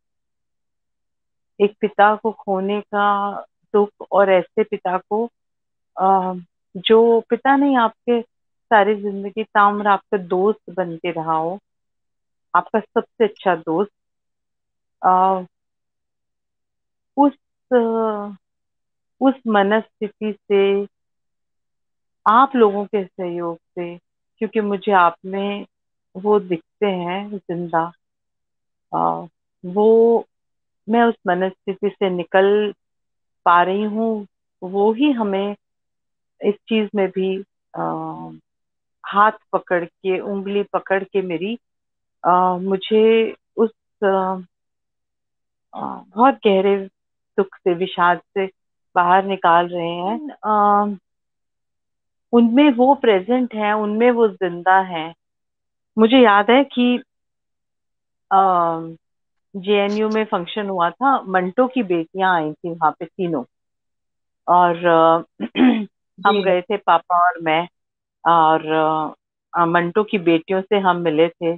एक पिता को खोने का दुख, और ऐसे पिता को अ, जो पिता नहीं, आपके सारी जिंदगी ताउम्र आपका दोस्त बन के रहा हो, आपका सबसे अच्छा दोस्त, अ, उस अ, उस मनस्थिति से, आप लोगों के सहयोग से, क्योंकि मुझे आप में वो दिखते हैं जिंदा, अ, वो, मैं उस मनस्थिति से निकल पा रही हूँ। वो ही हमें इस चीज में भी हाथ पकड़ के, उंगली पकड़ के मेरी, मुझे उस बहुत गहरे दुख से, विषाद से बाहर निकाल रहे हैं। उनमें वो प्रेजेंट है, उनमें वो जिंदा है। मुझे याद है कि जेएनयू में फंक्शन हुआ था, मंटो की बेटियां आई थी वहां पे तीनों, और हम जी। गए थे पापा और मैं, और मंटो की बेटियों से हम मिले थे।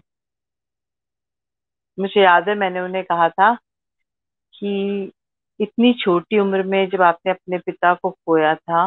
मुझे याद है मैंने उन्हें कहा था कि इतनी छोटी उम्र में जब आपने अपने पिता को खोया था,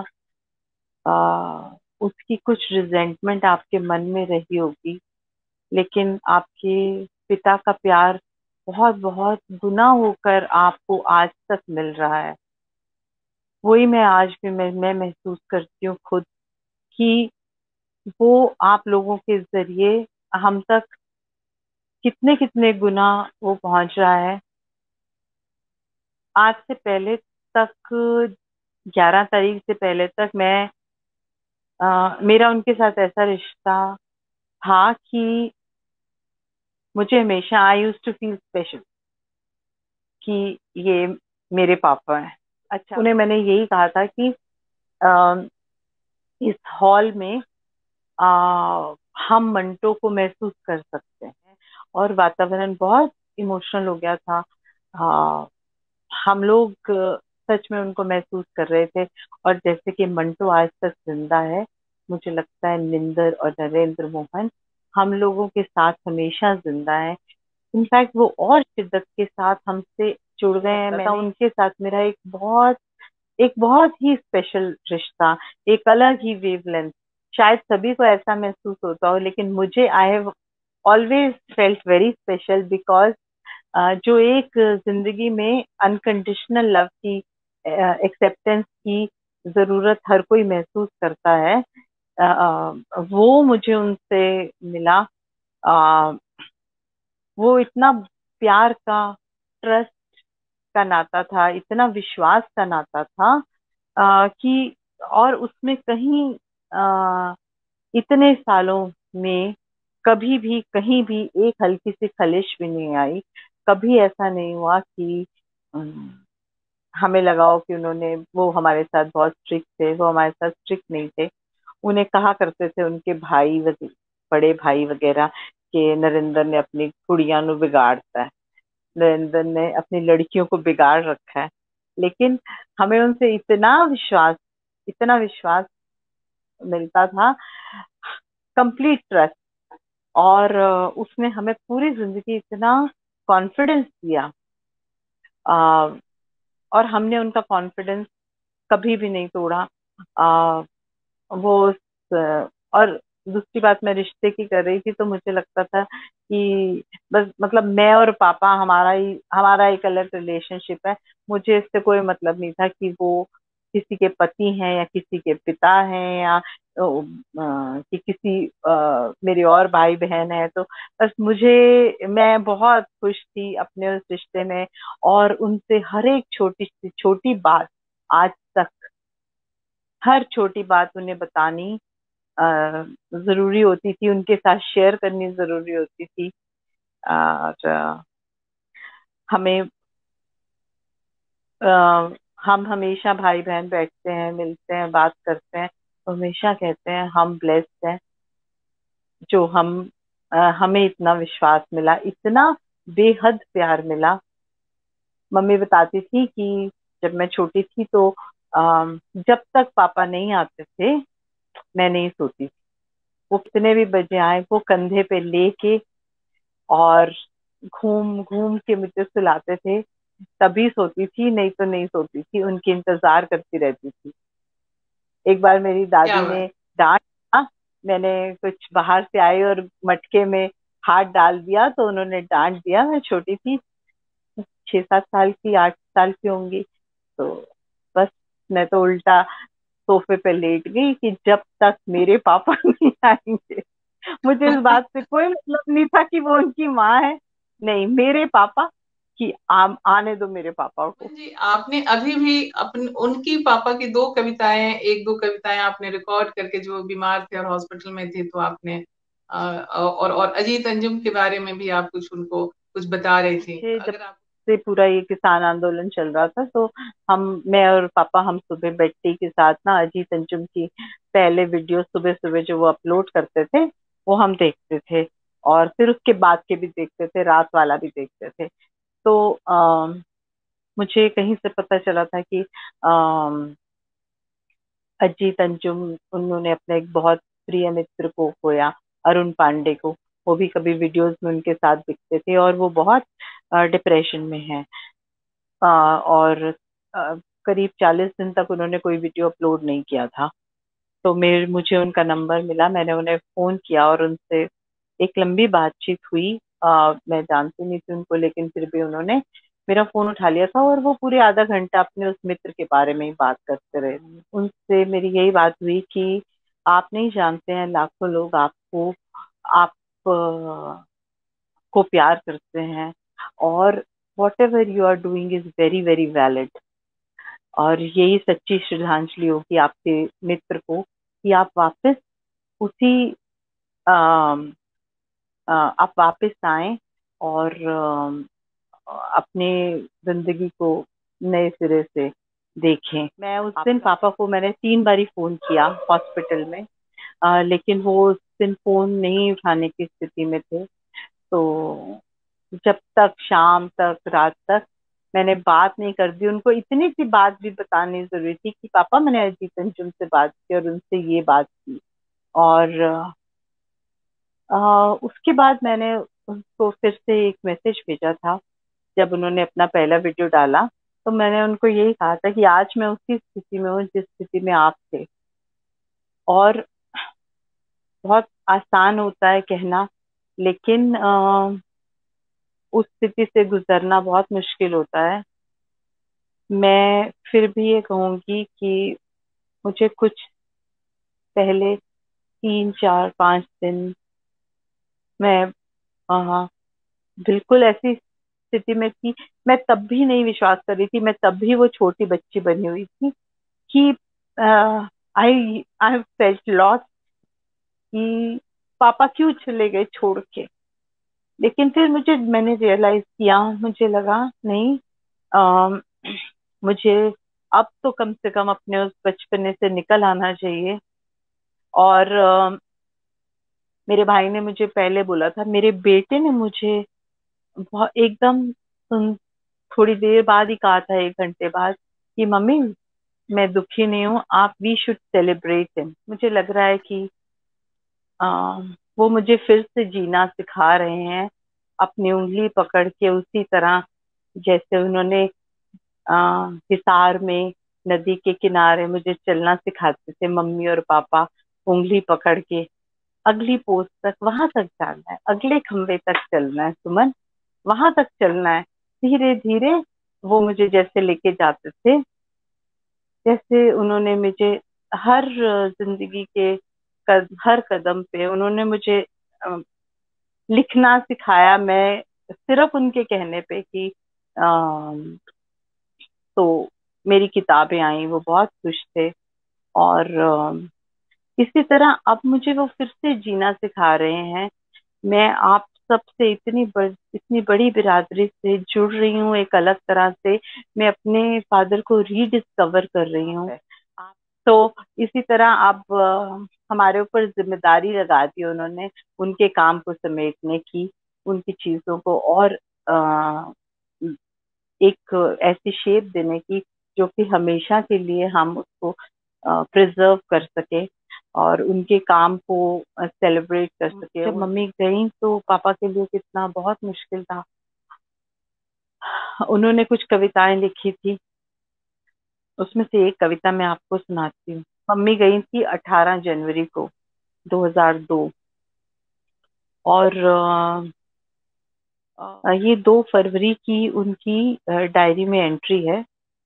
उसकी कुछ रिजेंटमेंट आपके मन में रही होगी, लेकिन आपके पिता का प्यार बहुत बहुत गुना होकर आपको आज तक मिल रहा है। वही मैं आज भी मैं महसूस करती हूँ खुद, कि वो आप लोगों के जरिए हम तक कितने कितने गुना वो पहुंच रहा है। आज से पहले तक, 11 तारीख से पहले तक मैं, मेरा उनके साथ ऐसा रिश्ता था कि मुझे हमेशा, I used to feel special, कि ये मेरे पापा हैं। अच्छा, उन्हें मैंने यही कहा था कि अ, इस हॉल में हम मंटो को महसूस कर सकते हैं, और वातावरण बहुत इमोशनल हो गया था। हम लोग सच में उनको महसूस कर रहे थे, और जैसे कि मंटो आज तक जिंदा है, मुझे लगता है निंदर और नरेंद्र मोहन हम लोगों के साथ हमेशा जिंदा है। इनफैक्ट वो और शिद्दत के साथ हमसे जुड़ गए हैं। मैंने उनके साथ मेरा एक बहुत ही स्पेशल रिश्ता, एक अलग ही वेवलेंथ। शायद सभी को ऐसा महसूस होता हो, लेकिन मुझे, I have always felt very special, because जो एक जिंदगी में अनकंडीशनल लव की, एक्सेप्टेंस की जरूरत हर कोई महसूस करता है, वो मुझे उनसे मिला। अ, वो इतना प्यार का, ट्रस्ट का नाता था, इतना विश्वास का नाता था, कि और उसमें कहीं इतने सालों में कभी भी कहीं भी एक हल्की सी खलिश भी नहीं आई। कभी ऐसा नहीं हुआ कि हमें लगा हो कि वो हमारे साथ बहुत स्ट्रिक्ट थे। वो हमारे साथ स्ट्रिक्ट नहीं थे। उन्हें कहा करते थे उनके बड़े भाई वगैरह कि नरेंद्र ने अपनी कुड़ियां नु बिगाड़ता है, नरेंद्र ने अपनी लड़कियों को बिगाड़ रखा है। लेकिन हमें उनसे इतना विश्वास मिलता था, कंप्लीट ट्रस्ट। और उसने हमें पूरी जिंदगी इतना कॉन्फिडेंस दिया, अ, और हमने उनका कॉन्फिडेंस कभी भी नहीं तोड़ा। आ, वो और दूसरी बात, मैं रिश्ते की कर रही थी तो मुझे लगता था कि बस मतलब मैं और पापा हमारा एक अलग रिलेशनशिप है। मुझे इससे कोई मतलब नहीं था कि वो किसी के पति हैं या किसी के पिता हैं या कि किसी मेरे और भाई बहन है। तो बस मैं बहुत खुश थी अपने उस रिश्ते में। और उनसे हर एक छोटी सी छोटी बात, आज तक हर छोटी बात उन्हें बतानी अ, जरूरी होती थी, उनके साथ शेयर करनी जरूरी होती थी। और हमें अ, हम हमेशा भाई बहन बैठते हैं, मिलते हैं, बात करते हैं, तो हमेशा कहते हैं हम ब्लेस्ड हैं जो हमें इतना विश्वास मिला, इतना बेहद प्यार मिला। मम्मी बताती थी कि जब मैं छोटी थी तो जब तक पापा नहीं आते थे मैं नहीं सोती थी। वो कितने भी बजे आए वो कंधे पे लेके और घूम घूम के मुझे सुलाते थे, तभी सोती थी, नहीं तो नहीं सोती थी, उनकी इंतजार करती रहती थी। एक बार मेरी क्या दादी ने बात। डांट दिया, मैंने कुछ बाहर से आई और मटके में हाथ डाल दिया तो उन्होंने डांट दिया। मैं छोटी थी, 6-7 साल की, 8 साल की होंगी। तो बस मैं तो उल्टा सोफे पे लेट गई कि जब तक मेरे पापा नहीं आएंगे। मुझे इस बात से कोई मतलब नहीं था कि वो उनकी माँ है, नहीं, मेरे पापा, कि आने दो मेरे पापा को। जी, आपने अभी भी अपन उनकी पापा की दो कविताएं, एक दो कविताएं आपने रिकॉर्ड करके, जो बीमार थे और हॉस्पिटल में थे, तो आपने और अजीत अंजुम के बारे में भी आप कुछ उनको कुछ बता रहे थे, जब अगर आप। से पूरा ये किसान आंदोलन चल रहा था तो मैं और पापा, हम सुबह बेड टी के साथ ना अजीत अंजुम की पहले वीडियो सुबह सुबह जो वो अपलोड करते थे वो हम देखते थे, और फिर उसके बाद के भी देखते थे, रात वाला भी देखते थे। तो मुझे कहीं से पता चला था कि अजीत अंजुम, उन्होंने अपने एक बहुत प्रिय मित्र को खोया, अरुण पांडे को। वो भी कभी वीडियोस में उनके साथ दिखते थे और वो बहुत डिप्रेशन में है। और करीब 40 दिन तक उन्होंने कोई वीडियो अपलोड नहीं किया था। तो मुझे उनका नंबर मिला, मैंने उन्हें फोन किया और उनसे एक लंबी बातचीत हुई। मैं जानती नहीं थी उनको, लेकिन फिर भी उन्होंने मेरा फोन उठा लिया था और वो पूरे आधा घंटा अपने उस मित्र के बारे में ही बात करते रहे। उनसे मेरी यही बात हुई कि आप नहीं जानते हैं, लाखों लोग आप को प्यार करते हैं, और whatever you are doing is very very valid. और यही सच्ची श्रद्धांजलि होगी आपके मित्र को कि आप वापस उसी अम, आप वापस आए और अपने जिंदगी को नए सिरे से देखें। मैं उस दिन पापा को मैंने 3 बारी फोन किया हॉस्पिटल में, लेकिन वो उस दिन फोन नहीं उठाने की स्थिति में थे। तो जब तक शाम तक, रात तक मैंने बात नहीं कर दी, उनको इतनी सी बात भी बतानी जरूरी थी कि पापा मैंने अजीत अंजुम से बात की और उनसे ये बात की। और उसके बाद मैंने उनको फिर से एक मैसेज भेजा था जब उन्होंने अपना पहला वीडियो डाला। तो मैंने उनको यही कहा था कि आज मैं उसी स्थिति में हूँ जिस स्थिति में आप थे। और बहुत आसान होता है कहना, लेकिन उस स्थिति से गुजरना बहुत मुश्किल होता है। मैं फिर भी ये कहूंगी कि मुझे कुछ पहले 3-4-5 दिन मैं बिल्कुल ऐसी स्थिति में थी। मैं तब भी नहीं विश्वास कर रही थी, मैं तब भी वो छोटी बच्ची बनी हुई थी कि आई आई फेल्ट लॉस्ट, कि पापा क्यों चले गए छोड़ के। लेकिन फिर मैंने रियलाइज किया, मुझे लगा नहीं, अम, मुझे अब तो कम से कम अपने उस बचपने से निकल आना चाहिए। और मेरे भाई ने मुझे पहले बोला था, मेरे बेटे ने मुझे बहुत एकदम थोड़ी देर बाद ही कहा था, 1 घंटे बाद, कि मम्मी मैं दुखी नहीं हूँ, आप वी शुड सेलिब्रेट हिम। मुझे लग रहा है कि आ, वो मुझे फिर से जीना सिखा रहे हैं, अपनी उंगली पकड़ के, उसी तरह जैसे उन्होंने हिसार में नदी के किनारे मुझे चलना सिखाते थे मम्मी और पापा, उंगली पकड़ के अगली पोस्ट तक, वहां तक जाना है, अगले खंबे तक चलना है सुमन, वहां तक चलना है, धीरे धीरे। वो मुझे जैसे लेके जाते थे, जैसे उन्होंने मुझे हर जिंदगी के हर कदम पे उन्होंने मुझे अ, लिखना सिखाया। मैं सिर्फ उनके कहने पे कि तो मेरी किताबें आई, वो बहुत खुश थे। और इसी तरह अब मुझे वो फिर से जीना सिखा रहे हैं। मैं आप सबसे इतनी बड़ी बिरादरी से जुड़ रही हूँ, एक अलग तरह से मैं अपने फादर को रीडिस्कवर कर रही हूँ। तो इसी तरह अब हमारे ऊपर जिम्मेदारी लगा दी उन्होंने, उनके काम को समेटने की, उनकी चीजों को और एक ऐसी शेप देने की जो कि हमेशा के लिए हम उसको प्रिजर्व कर सके और उनके काम को सेलिब्रेट कर सके। जब मम्मी गई तो पापा के लिए कितना बहुत मुश्किल था। उन्होंने कुछ कविताएं लिखी थी, उसमें से एक कविता मैं आपको सुनाती हूँ। मम्मी गई थी 18 जनवरी को 2002, और ये 2 फरवरी की उनकी डायरी में एंट्री है।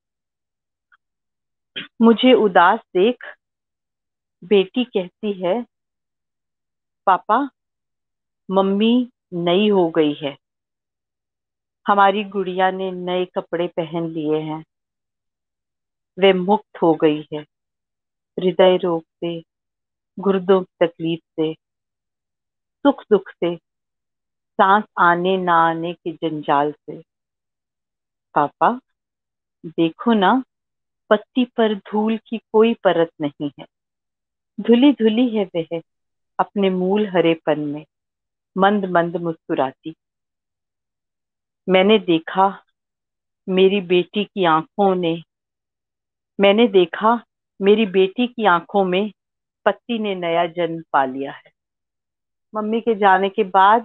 मुझे उदास देख बेटी कहती है, पापा मम्मी नई हो गई है, हमारी गुड़िया ने नए कपड़े पहन लिए हैं, वे मुक्त हो गई है हृदय रोग से, गुर्दों की तकलीफ से, सुख दुख से, सांस आने ना आने के जंजाल से। पापा देखो ना, पत्ती पर धूल की कोई परत नहीं है, धुली धुली है वह अपने मूल हरेपन में, मंद मंद मुस्कुराती। मैंने देखा मेरी बेटी की आंखों ने मैंने देखा मेरी बेटी की आंखों में पत्ती ने नया जन्म पा लिया है। मम्मी के जाने के बाद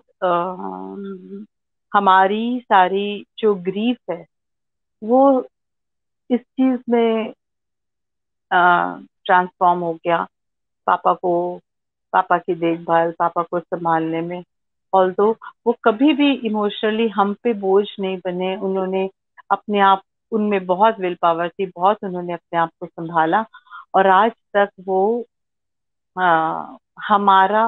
हमारी सारी जो ग्रीफ है वो इस चीज में ट्रांसफॉर्म हो गया। पापा को पापा की देखभाल, पापा को संभालने में, ऑल्दो वो कभी भी इमोशनली हम पे बोझ नहीं बने। उन्होंने अपने आप, उनमें बहुत विल पावर थी, बहुत उन्होंने अपने आप को संभाला, और आज तक वो हमारा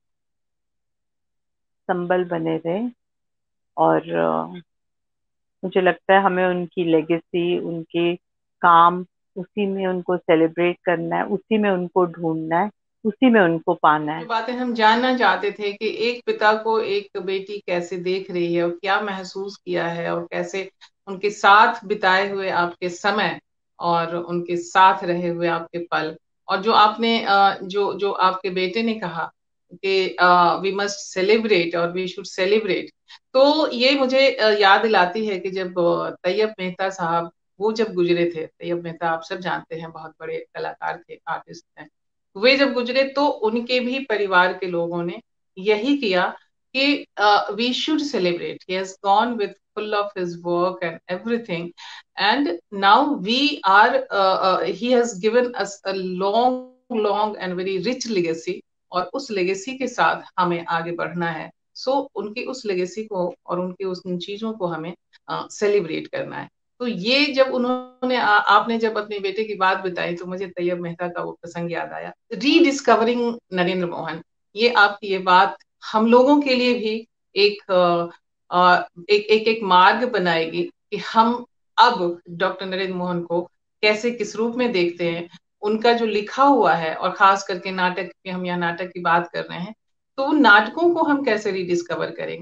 संबल बने रहे। और मुझे लगता है हमें उनकी लेगेसी, उनके काम, उसी में उनको सेलिब्रेट करना है, उसी में उनको ढूंढना है, उसी में उनको पाना जो है। बातें हम जानना चाहते थे कि एक पिता को एक बेटी कैसे देख रही है और क्या महसूस किया है और कैसे उनके साथ बिताए हुए आपके समय और उनके साथ रहे हुए आपके पल, और जो आपने जो जो आपके बेटे ने कहा कि वी मस्ट सेलिब्रेट और वी शुड सेलिब्रेट, तो ये मुझे याद दिलाती है कि जब तैयब मेहता साहब वो जब गुजरे थे, तैयब मेहता आप सब जानते हैं, बहुत बड़े कलाकार थे, आर्टिस्ट हैं, वे जब गुजरे तो उनके भी परिवार के लोगों ने यही किया कि we should celebrate, he has gone with full of his work and everything, and now we are he has given us a long long and very rich legacy, और उस लेगेसी के साथ हमें आगे बढ़ना है। सो उनकी उस लेगेसी को और उनकी उन चीजों को हमें सेलिब्रेट करना है। तो ये जब उन्होंने आपने जब अपने बेटे की बात बताई तो मुझे तैयब मेहता का वो प्रसंग याद आया, रीडिस्कवरिंग नरेंद्र मोहन। ये आपकी ये बात हम लोगों के लिए भी एक एक मार्ग बनाएगी कि हम अब डॉक्टर नरेंद्र मोहन को कैसे किस रूप में देखते हैं, उनका जो लिखा हुआ है, और खास करके नाटक की, हम यहाँ नाटक की बात कर रहे हैं, तो उन नाटकों को हम कैसे रीडिस्कवर करेंगे।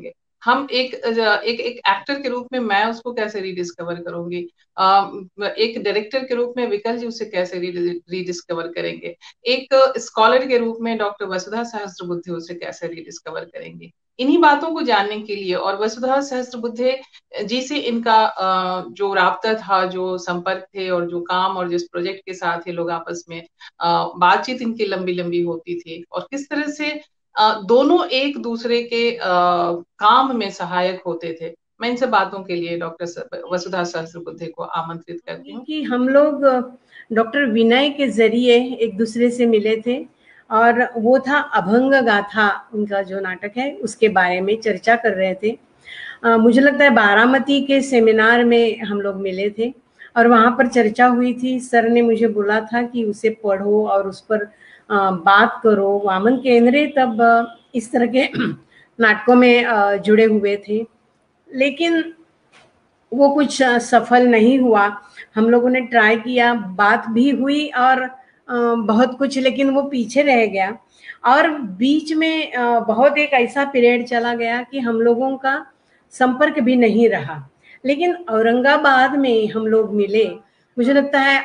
हम एक एक्टर के रूप में मैं उसको कैसे रीडिस्कवर करूंगी, एक डायरेक्टर के रूप में विकल जी उसे कैसे रीडिस्कवर करेंगे, एक स्कॉलर के रूप में डॉक्टर वसुधा सहस्त्रबुद्धे उसे कैसे रीडिस्कवर करेंगे। इन्हीं बातों को जानने के लिए और वसुधा सहस्त्रबुद्धे जी से इनका जो राब्ता था, जो संपर्क थे, और जो काम और जिस प्रोजेक्ट के साथ ये लोग आपस में बातचीत इनकी लंबी लंबी होती थी, और किस तरह से दोनों एक दूसरे के काम में सहायक होते थे, मैं इन सब बातों के लिए डॉक्टर वसुधा सहस्त्रबुद्धे को आमंत्रित करती हूँ। कि हम लोग डॉक्टर विनय के जरिए एक दूसरे से मिले थे, और वो था अभंग गाथा, उनका जो नाटक है उसके बारे में चर्चा कर रहे थे। मुझे लगता है बारामती के सेमिनार में हम लोग मिले थे, और वहाँ पर चर्चा हुई थी। सर ने मुझे बोला था कि उसे पढ़ो और उस पर बात करो। वामन केंद्रे तब इस तरह के नाटकों में जुड़े हुए थे, लेकिन वो कुछ सफल नहीं हुआ। हम लोगों ने ट्राई किया, बात भी हुई और बहुत कुछ, लेकिन वो पीछे रह गया। और बीच में बहुत एक ऐसा पीरियड चला गया कि हम लोगों का संपर्क भी नहीं रहा। लेकिन औरंगाबाद में हम लोग मिले, मुझे लगता है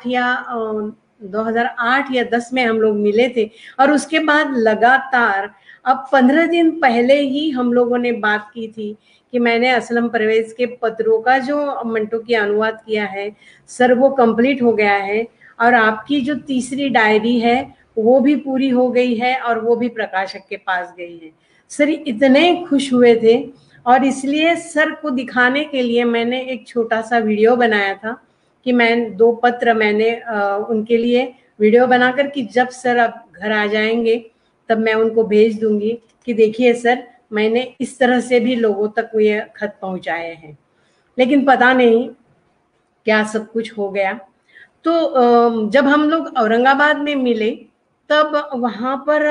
2008 या 10 में हम लोग मिले थे, और उसके बाद लगातार अब 15 दिन पहले ही हम लोगों ने बात की थी कि मैंने असलम परवेज के पत्रों का जो मंटो की अनुवाद किया है सर, वो कंप्लीट हो गया है, और आपकी जो तीसरी डायरी है वो भी पूरी हो गई है और वो भी प्रकाशक के पास गई है। सर इतने खुश हुए थे, और इसलिए सर को दिखाने के लिए मैंने एक छोटा सा वीडियो बनाया था कि मैं 2 पत्र मैंने उनके लिए वीडियो बनाकर कि जब सर अब घर आ जाएंगे तब मैं उनको भेज दूंगी कि देखिए सर, मैंने इस तरह से भी लोगों तक ये खत पहुंचाए हैं। लेकिन पता नहीं क्या सब कुछ हो गया। तो जब हम लोग औरंगाबाद में मिले तब वहाँ पर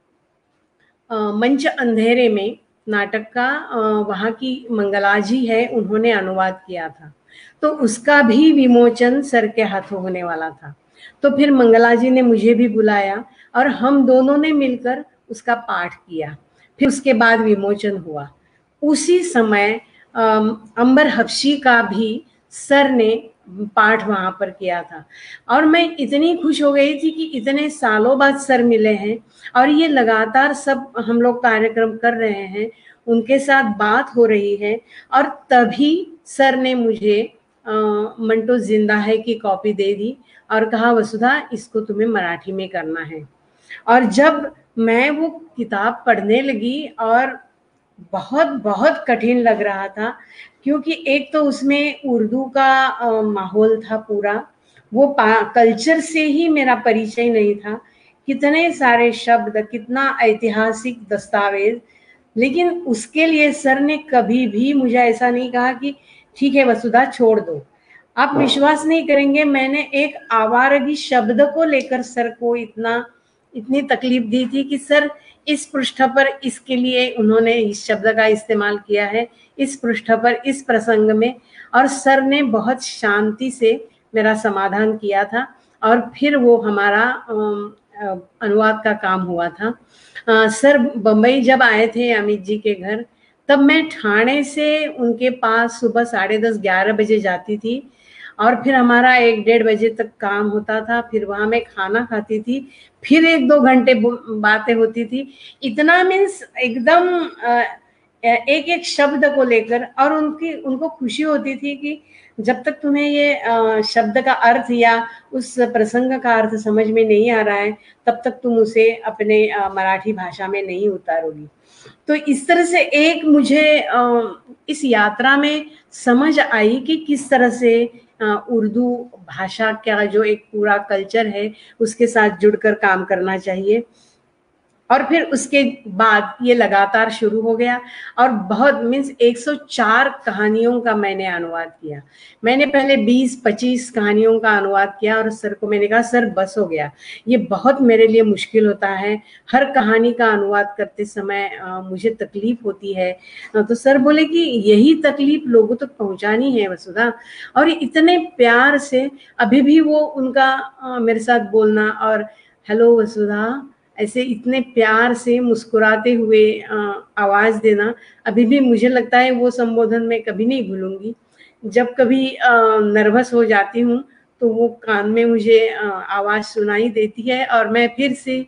मंच अंधेरे में नाटक का वहाँ की मंगला जी है, उन्होंने अनुवाद किया था, तो उसका भी विमोचन सर के हाथों होने वाला था। तो फिर मंगला जी ने मुझे भी बुलाया और हम दोनों ने मिलकर उसका पाठ किया। फिर उसके बाद विमोचन हुआ। उसी समय अंबर हफ्शी का भी सर ने पाठ वहां पर किया था, और मैं इतनी खुश हो गई थी कि इतने सालों बाद सर मिले हैं और ये लगातार सब हम लोग कार्यक्रम कर रहे हैं, उनके साथ बात हो रही है। और तभी सर ने मुझे मंटो जिंदा है की कॉपी दे दी और कहा वसुधा इसको तुम्हें मराठी में करना है। और जब मैं वो किताब पढ़ने लगी और बहुत बहुत कठिन लग रहा था, क्योंकि एक तो उसमें उर्दू का माहौल था पूरा, वो कल्चर से ही मेरा परिचय नहीं था, कितने सारे शब्द, कितना ऐतिहासिक दस्तावेज। लेकिन उसके लिए सर ने कभी भी मुझे ऐसा नहीं कहा कि ठीक है वसुधा छोड़ दो। आप विश्वास नहीं करेंगे, मैंने एक आवारगी शब्द को लेकर सर को इतनी तकलीफ दी थी कि सर इस पृष्ठ पर इसके लिए उन्होंने इस शब्द का इस्तेमाल किया है, इस पृष्ठ पर इस प्रसंग में, और सर ने बहुत शांति से मेरा समाधान किया था। और फिर वो हमारा अनुवाद का काम हुआ था। सर बम्बई जब आए थे अमित जी के घर, तब मैं ठाणे से उनके पास सुबह 10:30-11 बजे जाती थी, और फिर हमारा 1-1:30 बजे तक काम होता था। फिर वहाँ मैं खाना खाती थी, फिर 1-2 घंटे बातें होती थी। इतना मीन्स एकदम एक एक शब्द को लेकर, और उनको खुशी होती थी कि जब तक तुम्हें ये शब्द का अर्थ या उस प्रसंग का अर्थ समझ में नहीं आ रहा है तब तक तुम उसे अपने मराठी भाषा में नहीं उतारोगी। तो इस तरह से एक मुझे इस यात्रा में समझ आई कि किस तरह से उर्दू भाषा का जो एक पूरा कल्चर है उसके साथ जुड़कर काम करना चाहिए। और फिर उसके बाद ये लगातार शुरू हो गया, और बहुत मीन्स 104 कहानियों का मैंने अनुवाद किया। मैंने पहले 20-25 कहानियों का अनुवाद किया, और सर को मैंने कहा सर बस हो गया, ये बहुत मेरे लिए मुश्किल होता है, हर कहानी का अनुवाद करते समय मुझे तकलीफ होती है। तो सर बोले कि यही तकलीफ लोगों तक पहुंचानी है वसुधा। और इतने प्यार से अभी भी वो उनका मेरे साथ बोलना, और हेलो वसुधा ऐसे इतने प्यार से मुस्कुराते हुए आवाज देना अभी भी मुझे लगता है वो संबोधन मैं कभी नहीं भूलूंगी। जब कभी नर्वस हो जाती हूँ तो वो कान में मुझे आवाज सुनाई देती है और मैं फिर से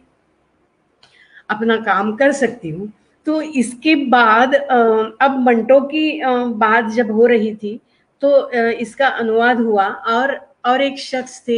अपना काम कर सकती हूँ। तो इसके बाद अब मंटो की बात जब हो रही थी तो इसका अनुवाद हुआ और एक शख्स थे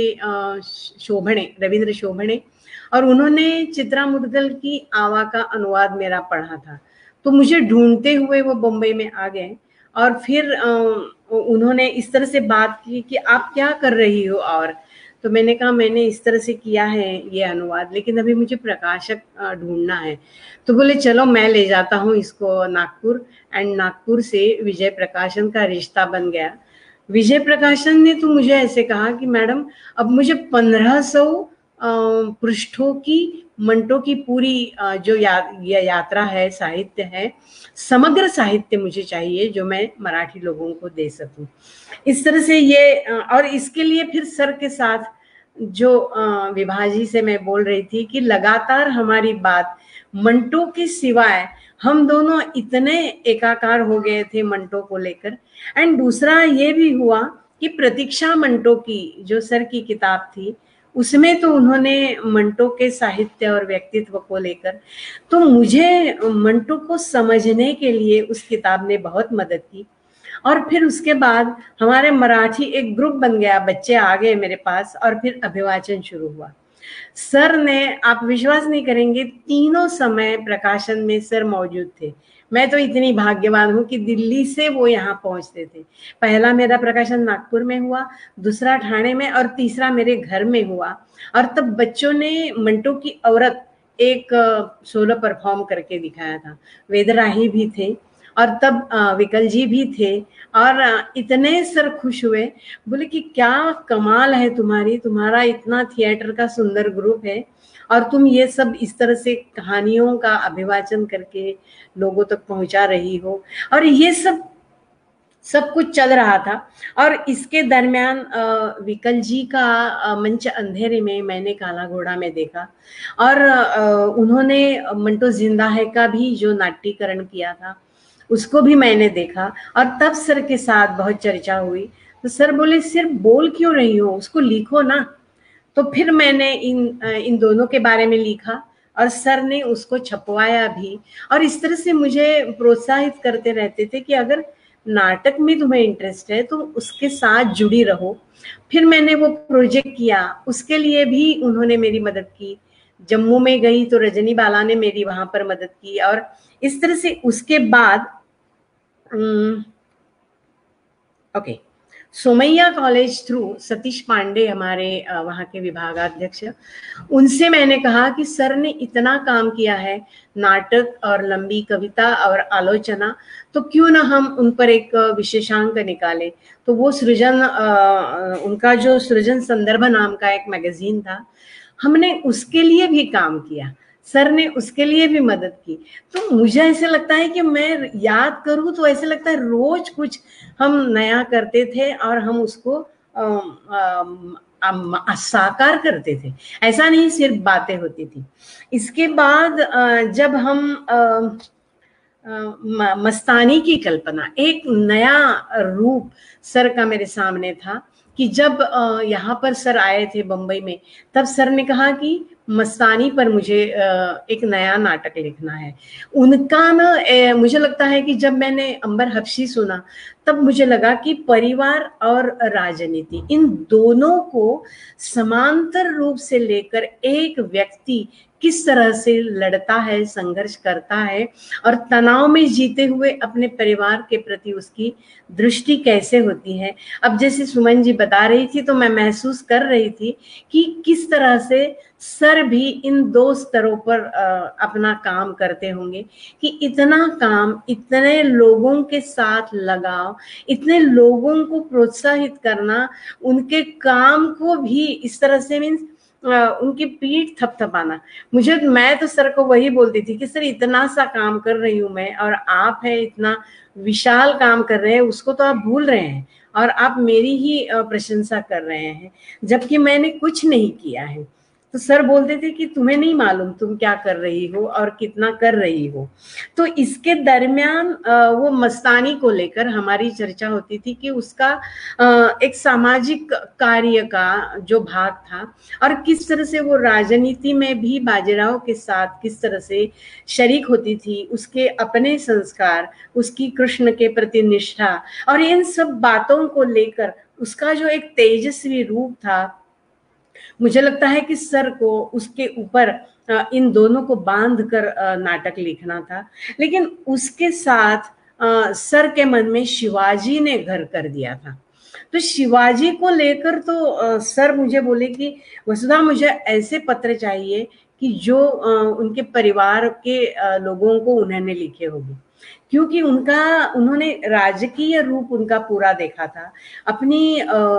शोभणे, रविंद्र शोभणे, और उन्होंने चित्रा मुद्गल की आवा का अनुवाद मेरा पढ़ा था। तो मुझे ढूंढते हुए वो बम्बई में आ गए और फिर उन्होंने इस तरह से बात की कि आप क्या कर रही हो, और तो मैंने कहा मैंने इस तरह से किया है ये अनुवाद, लेकिन अभी मुझे प्रकाशक ढूंढना है। तो बोले चलो मैं ले जाता हूँ इसको नागपुर, एंड नागपुर से विजय प्रकाशन का रिश्ता बन गया। विजय प्रकाशन ने तो मुझे ऐसे कहा कि मैडम अब मुझे 1500 पृष्ठों की मंटो की पूरी जो यात्रा है, साहित्य है, समग्र साहित्य मुझे चाहिए जो मैं मराठी लोगों को दे सकूं। इस तरह से ये और इसके लिए फिर सर के साथ जो विभाजी से मैं बोल रही थी कि लगातार हमारी बात मंटो के सिवाय, हम दोनों इतने एकाकार हो गए थे मंटो को लेकर। एंड दूसरा ये भी हुआ कि प्रतीक्षा मंटो की जो सर की किताब थी उसमें तो उन्होंने मंटो के साहित्य और व्यक्तित्व को लेकर, तो मुझे मंटो को समझने के लिए उस किताब ने बहुत मदद की। और फिर उसके बाद हमारे मराठी एक ग्रुप बन गया, बच्चे आ गए मेरे पास और फिर अभिवाचन शुरू हुआ। सर ने, आप विश्वास नहीं करेंगे, तीनों समय प्रकाशन में सर मौजूद थे। मैं तो इतनी भाग्यवान हूँ कि दिल्ली से वो यहाँ पहुंचते थे। पहला मेरा प्रकाशन नागपुर में हुआ, दूसरा ठाणे में और तीसरा मेरे घर में हुआ। और तब बच्चों ने मंटो की औरत एक सोलो परफॉर्म करके दिखाया था। वेदराही भी थे और तब विकल जी भी थे और इतने सर खुश हुए, बोले कि क्या कमाल है तुम्हारा इतना थिएटर का सुंदर ग्रुप है और तुम ये सब इस तरह से कहानियों का अभिवाचन करके लोगों तक पहुंचा रही हो। और ये सब कुछ चल रहा था। और इसके दरमियान विकल जी का मंच अंधेरे में मैंने काला घोड़ा में देखा और उन्होंने मंटो जिंदा है का भी जो नाट्यकरण किया था उसको भी मैंने देखा। और तब सर के साथ बहुत चर्चा हुई तो सर बोले सिर्फ बोल क्यों रही हो, उसको लिखो ना। तो फिर मैंने इन दोनों के बारे में लिखा और सर ने उसको छपवाया भी। और इस तरह से मुझे प्रोत्साहित करते रहते थे कि अगर नाटक में तुम्हें इंटरेस्ट है तो उसके साथ जुड़ी रहो। फिर मैंने वो प्रोजेक्ट किया, उसके लिए भी उन्होंने मेरी मदद की। जम्मू में गई तो रजनी बाला ने मेरी वहां पर मदद की। और इस तरह से उसके बाद okay, Somaiya college through Satish Pandey हमारे वहाँ के विभागाध्यक्ष, उनसे मैंने कहा कि सर ने इतना काम किया है, नाटक और लंबी कविता और आलोचना, तो क्यों ना हम उन पर एक विशेषांक निकालें। तो वो सृजन, उनका जो सृजन संदर्भ नाम का एक मैगजीन था, हमने उसके लिए भी काम किया, सर ने उसके लिए भी मदद की। तो मुझे ऐसे लगता है कि मैं याद करूं तो ऐसे लगता है रोज कुछ हम नया करते थे और हम उसको साकार करते थे, ऐसा नहीं सिर्फ बातें होती थी। इसके बाद जब हम मस्तानी की कल्पना, एक नया रूप सर का मेरे सामने था कि जब यहाँ पर सर आए थे बम्बई में, तब सर ने कहा कि मस्तानी पर मुझे एक नया नाटक लिखना है। उनका ना मुझे लगता है कि जब मैंने अंबर हफ्सी सुना तब मुझे लगा कि परिवार और राजनीति, इन दोनों को समांतर रूप से लेकर एक व्यक्ति किस तरह से लड़ता है, संघर्ष करता है और तनाव में जीते हुए अपने परिवार के प्रति उसकी दृष्टि कैसे होती है। अब जैसे सुमन जी बता रही थी तो मैं महसूस कर रही थी कि किस तरह से सर भी इन दो स्तरों पर अपना काम करते होंगे कि इतना काम, इतने लोगों के साथ लगाव, इतने लोगों को प्रोत्साहित करना, उनके काम को भी इस तरह से मीन्स उनकी पीठ थपथपाना। मैं तो सर को वही बोलती थी कि सर इतना सा काम कर रही हूं मैं और आप है इतना विशाल काम कर रहे हैं, उसको तो आप भूल रहे हैं और आप मेरी ही प्रशंसा कर रहे हैं, जबकि मैंने कुछ नहीं किया है। तो सर बोलते थे कि तुम्हें नहीं मालूम तुम क्या कर रही हो और कितना कर रही हो। तो इसके दरमियान वो मस्तानी को लेकर हमारी चर्चा होती थी कि उसका एक सामाजिक कार्य का जो भाग था और किस तरह से वो राजनीति में भी बाजीराव के साथ किस तरह से शरीक होती थी, उसके अपने संस्कार, उसकी कृष्ण के प्रति निष्ठा और इन सब बातों को लेकर उसका जो एक तेजस्वी रूप था, मुझे लगता है कि सर को उसके ऊपर इन दोनों को बांध कर नाटक लिखना था। लेकिन उसके साथ सर के मन में शिवाजी ने घर कर दिया था। तो शिवाजी को लेकर तो सर मुझे बोले कि वसुधा मुझे ऐसे पत्र चाहिए कि जो उनके परिवार के लोगों को उन्होंने लिखे होंगे, क्योंकि उन्होंने राजकीय रूप उनका पूरा देखा था, अपनी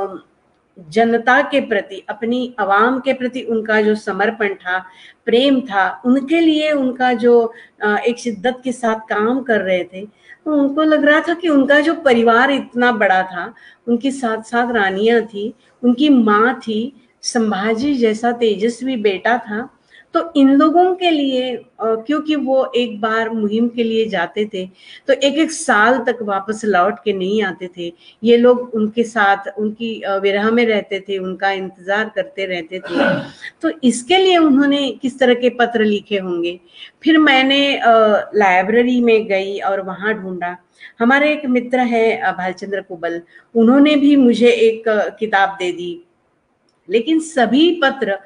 जनता के प्रति, अपनी आवाम के प्रति उनका जो समर्पण था, प्रेम था, उनके लिए उनका जो एक शिद्दत के साथ काम कर रहे थे, तो उनको लग रहा था कि उनका जो परिवार इतना बड़ा था, उनकी 7 रानियां थी, उनकी माँ थी, संभाजी जैसा तेजस्वी बेटा था, तो इन लोगों के लिए क्योंकि वो एक बार मुहिम के लिए जाते थे तो एक साल तक वापस लौट के नहीं आते थे, ये लोग उनके साथ उनकी विरह में रहते थे, उनका इंतजार करते रहते थे। तो इसके लिए उन्होंने किस तरह के पत्र लिखे होंगे। फिर मैंने लाइब्रेरी में गई और वहां ढूंढा। हमारे एक मित्र है भालचंद्र कुबल, उन्होंने भी मुझे एक किताब दे दी, लेकिन सभी पत्र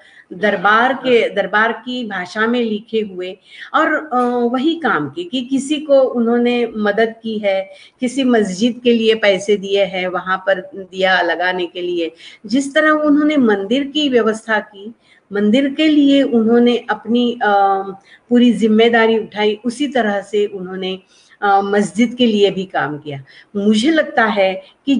दरबार की भाषा में लिखे हुए और वही काम की कि किसी को उन्होंने मदद की है, किसी मस्जिद के लिए पैसे दिए हैं वहां पर दिया लगाने के लिए, जिस तरह उन्होंने मंदिर की व्यवस्था की, मंदिर के लिए उन्होंने अपनी पूरी जिम्मेदारी उठाई, उसी तरह से उन्होंने मस्जिद के लिए भी काम किया। मुझे लगता है कि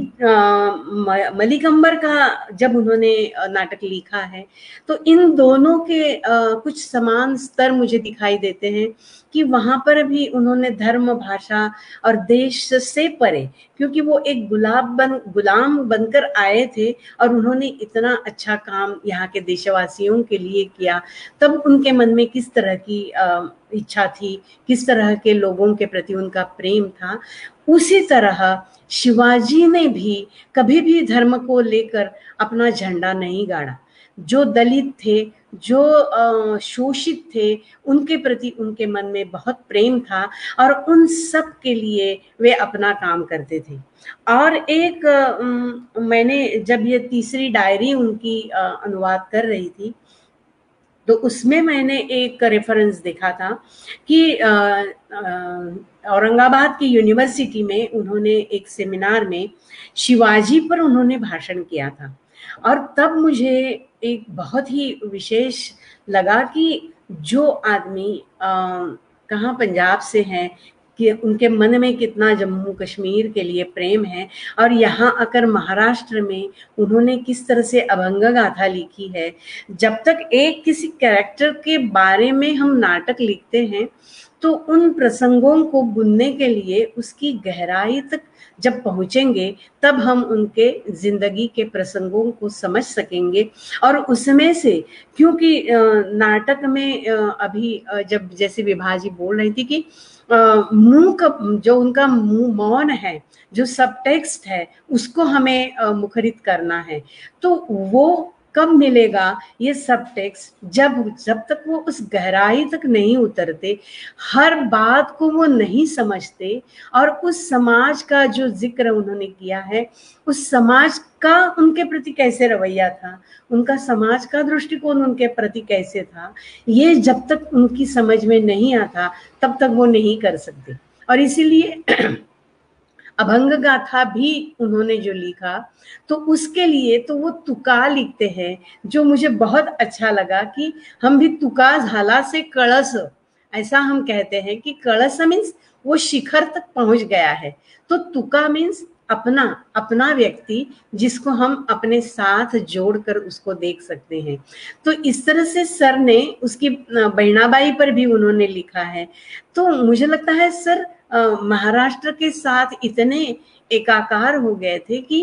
मलिक अंबर का जब उन्होंने नाटक लिखा है तो इन दोनों के कुछ समान स्तर मुझे दिखाई देते हैं कि वहां पर भी उन्होंने धर्म, भाषा और देश से परे, क्योंकि वो एक गुलाम बनकर आए थे और उन्होंने इतना अच्छा काम यहाँ के देशवासियों के लिए किया, तब उनके मन में किस तरह की इच्छा थी, किस तरह के लोगों के प्रति उनका प्रेम था। उसी तरह शिवाजी ने भी कभी भी धर्म को लेकर अपना झंडा नहीं गाड़ा। जो दलित थे, जो शोषित थे, उनके प्रति उनके मन में बहुत प्रेम था और उन सब के लिए वे अपना काम करते थे। और एक मैंने जब ये तीसरी डायरी उनकी अनुवाद कर रही थी तो उसमें मैंने एक रेफरेंस देखा था कि औरंगाबाद की यूनिवर्सिटी में उन्होंने एक सेमिनार में शिवाजी पर उन्होंने भाषण किया था और तब मुझे एक बहुत ही विशेष लगा कि जो आदमी कहाँ पंजाब से हैं कि उनके मन में कितना जम्मू कश्मीर के लिए प्रेम है और यहाँ आकर महाराष्ट्र में उन्होंने किस तरह से अभंग गाथा लिखी है। जब तक एक किसी कैरेक्टर के बारे में हम नाटक लिखते हैं तो उन प्रसंगों को बुनने के लिए उसकी गहराई तक जब पहुंचेंगे तब हम उनके जिंदगी के प्रसंगों को समझ सकेंगे। और उसमें से क्योंकि नाटक में अभी जब जैसे विभाजी बोल रही थी कि मुंह का जो उनका मौन है, जो सब टेक्स्ट है, उसको हमें मुखरित करना है, तो वो कब मिलेगा ये सब टेक्स्ट जब तक वो उस गहराई तक नहीं उतरते, हर बात को वो नहीं समझते और उस समाज का जो जिक्र उन्होंने किया है, उस समाज का उनके प्रति कैसे रवैया था, उनका समाज का दृष्टिकोण उनके प्रति कैसे था, ये जब तक उनकी समझ में नहीं आता तब तक वो नहीं कर सकते। और इसीलिए अभंग गाथा भी उन्होंने जो लिखा तो उसके लिए तो वो तुका लिखते हैं, जो मुझे बहुत अच्छा लगा कि हम भी तुका झाला से कळस, ऐसा हम कहते हैं कि कळस मीन्स वो शिखर तक पहुंच गया है, तो तुका मीन्स अपना व्यक्ति जिसको हम अपने साथ जोड़कर उसको देख सकते हैं। तो इस तरह से सर ने उसकी बहनाबाई पर भी उन्होंने लिखा है। तो मुझे लगता है सर महाराष्ट्र के साथ इतने एकाकार हो गए थे कि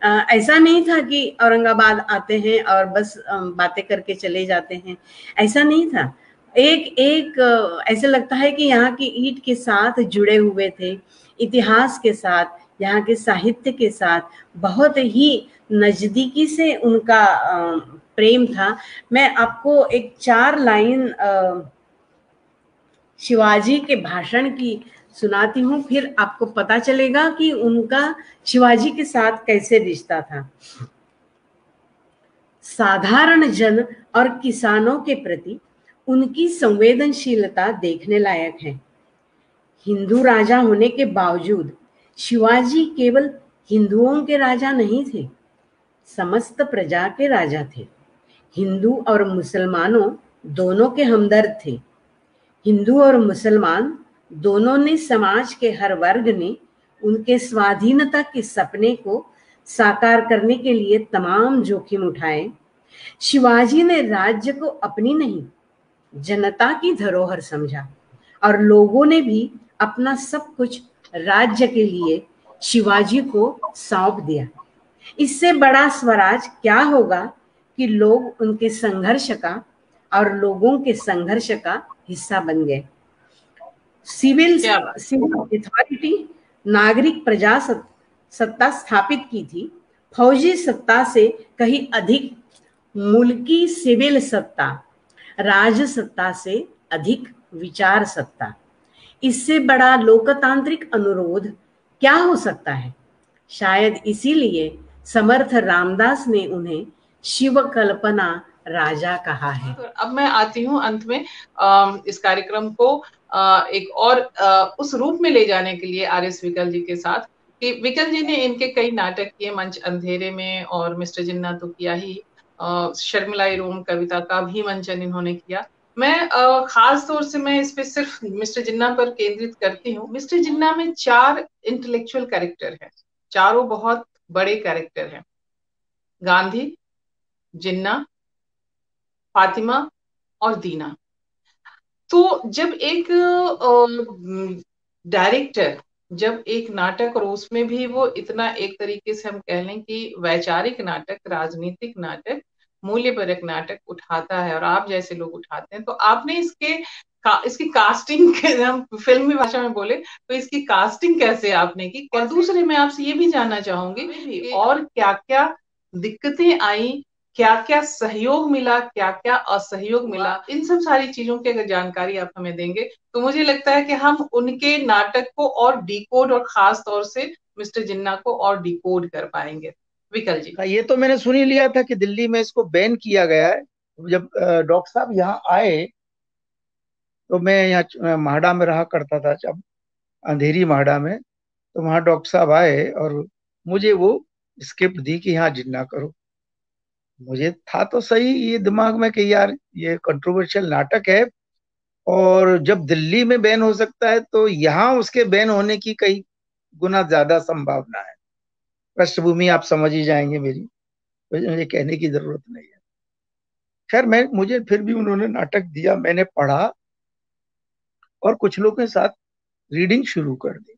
ऐसा नहीं था कि औरंगाबाद आते हैं और बस बातें करके चले जाते हैं, ऐसा नहीं था। एक एक ऐसे लगता है कि यहाँ की ईंट के साथ जुड़े हुए थे, इतिहास के साथ, यहाँ के साहित्य के साथ बहुत ही नजदीकी से उनका प्रेम था। मैं आपको एक 4 लाइन शिवाजी के भाषण की सुनाती हूँ, फिर आपको पता चलेगा कि उनका शिवाजी के साथ कैसे रिश्ता था। साधारण जन और किसानों के प्रति उनकी संवेदनशीलता देखने लायक है। हिंदू राजा होने के बावजूद शिवाजी केवल हिंदुओं के राजा नहीं थे, समस्त प्रजा के राजा थे। हिंदू और मुसलमानों दोनों के हमदर्द थे। हिंदू और मुसलमान दोनों ने, समाज के हर वर्ग ने उनके स्वाधीनता के सपने को साकार करने के लिए तमाम जोखिम उठाए। शिवाजी ने राज्य को अपनी नहीं, जनता की धरोहर समझा और लोगों ने भी अपना सब कुछ राज्य के लिए शिवाजी को सौंप दिया। इससे बड़ा स्वराज क्या होगा कि लोग उनके संघर्ष का और लोगों के संघर्ष का हिस्सा बन गए। सिविल अथॉरिटी, नागरिक प्रजा सत्ता स्थापित की थी। फौजी सत्ता से कहीं अधिक मुल्की सिविल सत्ता, राज सत्ता से अधिक विचार सत्ता। इससे बड़ा लोकतांत्रिक अनुरोध क्या हो सकता है? शायद इसीलिए समर्थ रामदास ने उन्हें शिव कल्पना राजा कहा है। अब मैं आती हूँ अंत में इस कार्यक्रम को एक और उस रूप में ले जाने के लिए आर एस विकल जी के साथ, कि विकल जी ने इनके कई नाटक किए, मंच अंधेरे में और मिस्टर जिन्ना तो किया ही, शर्मिलाई रोम कविता का भी मंचन इन्होंने किया। मैं खास तौर से मैं इस पे सिर्फ मिस्टर जिन्ना पर केंद्रित करती हूँ। मिस्टर जिन्ना में 4 इंटेलेक्चुअल कैरेक्टर है, चारों बहुत बड़े कैरेक्टर हैं, गांधी, जिन्ना, फातिमा और दीना। तो जब एक डायरेक्टर जब एक नाटक, और उसमें भी वो इतना एक तरीके से हम कह लें कि वैचारिक नाटक, राजनीतिक नाटक, मूल्यपरक नाटक उठाता है और आप जैसे लोग उठाते हैं, तो आपने इसकी कास्टिंग हम फिल्मी भाषा में बोले तो इसकी कास्टिंग कैसे आपने की? और दूसरे मैं आपसे ये भी जानना चाहूंगी और क्या क्या दिक्कतें आई, क्या क्या सहयोग मिला, क्या क्या असहयोग मिला, इन सब सारी चीजों की अगर जानकारी आप हमें देंगे तो मुझे लगता है कि हम उनके नाटक को और डिकोड, और खास तौर से मिस्टर जिन्ना को और डिकोड कर पाएंगे। विकल जी। ये तो मैंने सुन ही लिया था कि दिल्ली में इसको बैन किया गया है। जब डॉक्टर साहब यहाँ आए तो मैं यहाँ माहडा में रहा करता था, जब अंधेरी माहडा में, तो वहाँ डॉक्टर साहब आए और मुझे वो स्क्रिप्ट दी कि यहाँ जिन्ना करो। मुझे था तो सही ये दिमाग में कि यार ये कंट्रोवर्शियल नाटक है और जब दिल्ली में बैन हो सकता है तो यहाँ उसके बैन होने की कई गुना ज्यादा संभावना है। पृष्ठभूमि आप समझ ही जाएंगे मेरी, मुझे कहने की जरूरत नहीं है। खैर मुझे फिर भी उन्होंने नाटक दिया, मैंने पढ़ा और कुछ लोगों के साथ रीडिंग शुरू कर दी।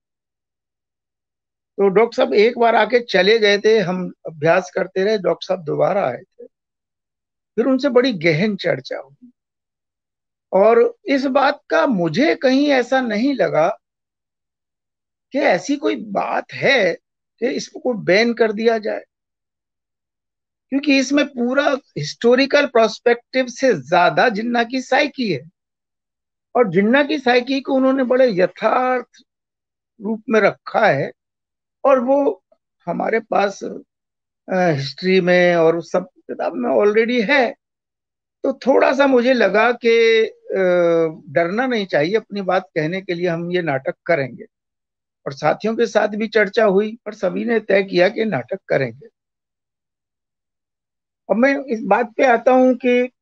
तो डॉक्टर साहब एक बार आके चले गए थे, हम अभ्यास करते रहे, डॉक्टर साहब दोबारा आए थे, फिर उनसे बड़ी गहन चर्चा हुई और इस बात का मुझे कहीं ऐसा नहीं लगा कि ऐसी कोई बात है कि इसको बैन कर दिया जाए, क्योंकि इसमें पूरा हिस्टोरिकल प्रोस्पेक्टिव से ज्यादा जिन्ना की साइकी है और जिन्ना की साइकी को उन्होंने बड़े यथार्थ रूप में रखा है और वो हमारे पास हिस्ट्री में और सब किताब में ऑलरेडी है। तो थोड़ा सा मुझे लगा कि डरना नहीं चाहिए, अपनी बात कहने के लिए हम ये नाटक करेंगे और साथियों के साथ भी चर्चा हुई और सभी ने तय किया कि नाटक करेंगे। अब मैं इस बात पे आता हूं कि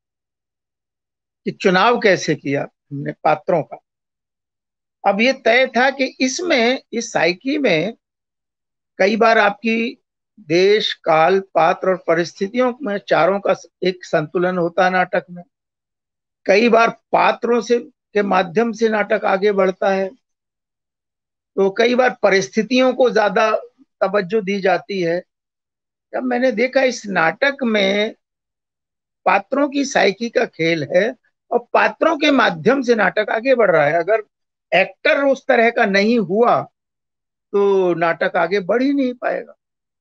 चुनाव कैसे किया हमने पात्रों का। अब ये तय था कि इसमें, इस साइकी में कई बार आपकी देश, काल, पात्र और परिस्थितियों में चारों का एक संतुलन होता है नाटक में। कई बार पात्रों से के माध्यम से नाटक आगे बढ़ता है, तो कई बार परिस्थितियों को ज्यादा तवज्जो दी जाती है। जब मैंने देखा इस नाटक में पात्रों की साइकी का खेल है और पात्रों के माध्यम से नाटक आगे बढ़ रहा है। अगर एक्टर उस तरह का नहीं हुआ तो नाटक आगे बढ़ ही नहीं पाएगा।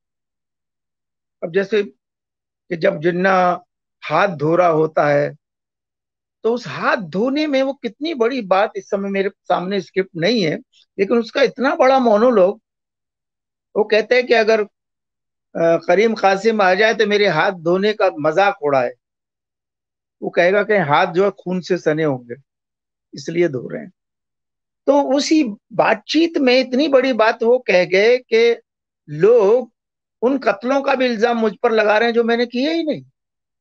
अब जैसे कि जब जिन्ना हाथ धो रहा होता है तो उस हाथ धोने में वो कितनी बड़ी बात, इस समय मेरे सामने स्क्रिप्ट नहीं है, लेकिन उसका इतना बड़ा मोनोलॉग। वो कहते हैं कि अगर करीम कासिम आ जाए तो मेरे हाथ धोने का मजाक उड़ाए। वो कहेगा कि हाथ जो है खून से सने होंगे इसलिए धो रहे हैं। तो उसी बातचीत में इतनी बड़ी बात वो कह गए कि लोग उन कत्लों का भी इल्जाम मुझ पर लगा रहे हैं जो मैंने किए ही नहीं।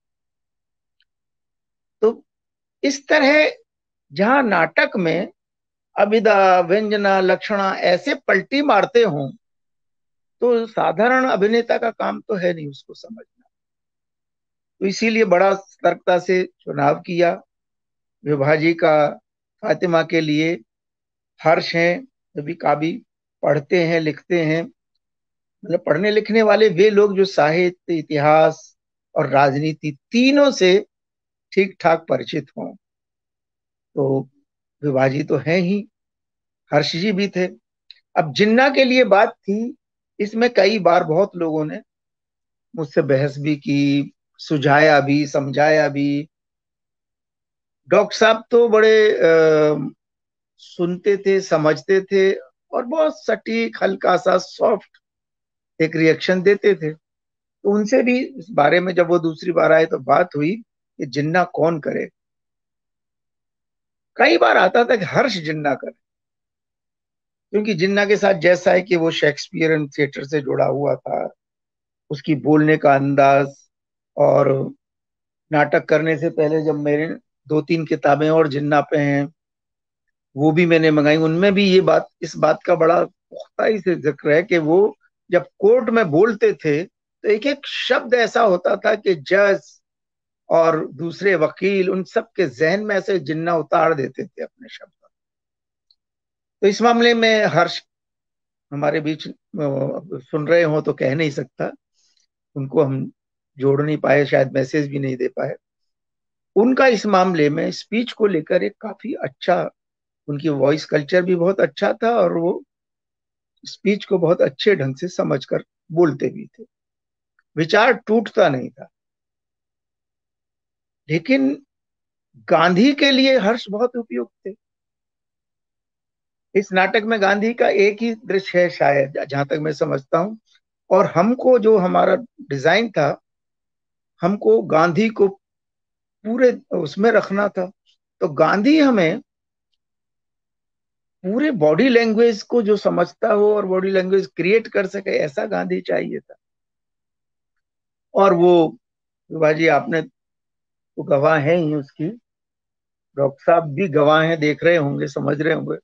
तो इस तरह जहां नाटक में अभिधा व्यंजना लक्षणा ऐसे पलटी मारते हों तो साधारण अभिनेता का काम तो है नहीं उसको समझना। तो इसीलिए बड़ा सतर्कता से चुनाव किया। विभाजी का फातिमा के लिए हर्ष हैं, सभी काबी पढ़ते हैं लिखते हैं, मतलब पढ़ने लिखने वाले वे लोग जो साहित्य इतिहास और राजनीति तीनों से ठीक ठाक परिचित हों। तो विभाजी तो है ही, हर्ष जी भी थे। अब जिन्ना के लिए बात थी, इसमें कई बार बहुत लोगों ने मुझसे बहस भी की, सुझाया भी, समझाया भी। डॉक्टर साहब तो बड़े सुनते थे, समझते थे और बहुत सटीक हल्का सा सॉफ्ट एक रिएक्शन देते थे। तो उनसे भी इस बारे में जब वो दूसरी बार आए तो बात हुई कि जिन्ना कौन करे। कई बार आता था कि हर्ष जिन्ना करे, क्योंकि जिन्ना के साथ जैसा है कि वो शेक्सपियरन थिएटर से जुड़ा हुआ था, उसकी बोलने का अंदाज। और नाटक करने से पहले जब मेरे 2-3 किताबें और जिन्ना पे हैं वो भी मैंने मंगाई, उनमें भी ये बात, इस बात का बड़ा पुख्ताई से जिक्र है कि वो जब कोर्ट में बोलते थे तो एक एक शब्द ऐसा होता था कि जज और दूसरे वकील उन सब के जहन में ऐसे जिन्ना उतार देते थे अपने शब्द। तो इस मामले में हर्ष हमारे बीच सुन रहे हो तो कह नहीं सकता, उनको हम जोड़ नहीं पाए, शायद मैसेज भी नहीं दे पाए। उनका इस मामले में स्पीच को लेकर एक काफी अच्छा, उनकी वॉइस कल्चर भी बहुत अच्छा था और वो स्पीच को बहुत अच्छे ढंग से समझकर बोलते भी थे, विचार टूटता नहीं था। लेकिन गांधी के लिए हर्ष बहुत उपयुक्त थे। इस नाटक में गांधी का एक ही दृश्य है शायद, जहां तक मैं समझता हूं। और हमको जो हमारा डिजाइन था, हमको गांधी को पूरे उसमें रखना था। तो गांधी हमें पूरे बॉडी लैंग्वेज को जो समझता हो और बॉडी लैंग्वेज क्रिएट कर सके, ऐसा गांधी चाहिए था। और वो बाजी आपने तो गवाह है ही उसकी, डॉक्टर साहब भी गवाह हैं, देख रहे होंगे, समझ रहे होंगे।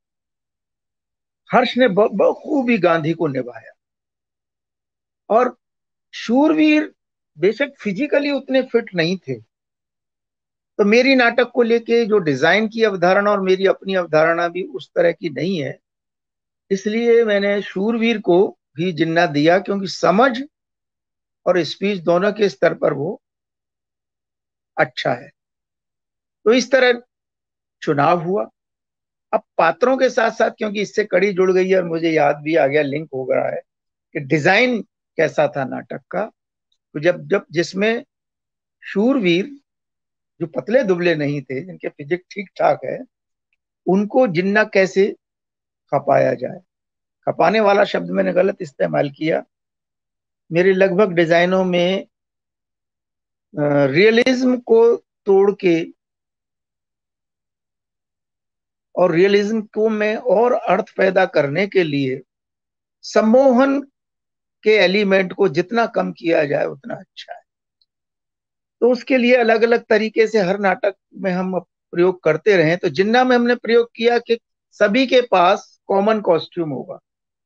हर्ष ने बखूबी गांधी को निभाया। और शूरवीर बेशक फिजिकली उतने फिट नहीं थे, तो मेरी नाटक को लेके जो डिजाइन की अवधारणा और मेरी अपनी अवधारणा भी उस तरह की नहीं है, इसलिए मैंने शूरवीर को भी जिन्ना दिया, क्योंकि समझ और स्पीच दोनों के स्तर पर वो अच्छा है। तो इस तरह चुनाव हुआ। अब पात्रों के साथ साथ, क्योंकि इससे कड़ी जुड़ गई है और मुझे याद भी आ गया, लिंक हो गया है कि डिजाइन कैसा था नाटक का। तो जब जब जिसमें शूरवीर जो पतले दुबले नहीं थे, जिनके फिजिक ठीक ठाक है, उनको जिन्ना कैसे खपाया जाए। खपाने वाला शब्द मैंने गलत इस्तेमाल किया। मेरे लगभग डिजाइनों में रियलिज्म को तोड़ के और रियलिज्म को में और अर्थ पैदा करने के लिए सम्मोहन के एलिमेंट को जितना कम किया जाए उतना अच्छा है। तो उसके लिए अलग अलग तरीके से हर नाटक में हम प्रयोग करते रहे। तो जिन्ना में हमने प्रयोग किया कि सभी के पास कॉमन कॉस्ट्यूम होगा।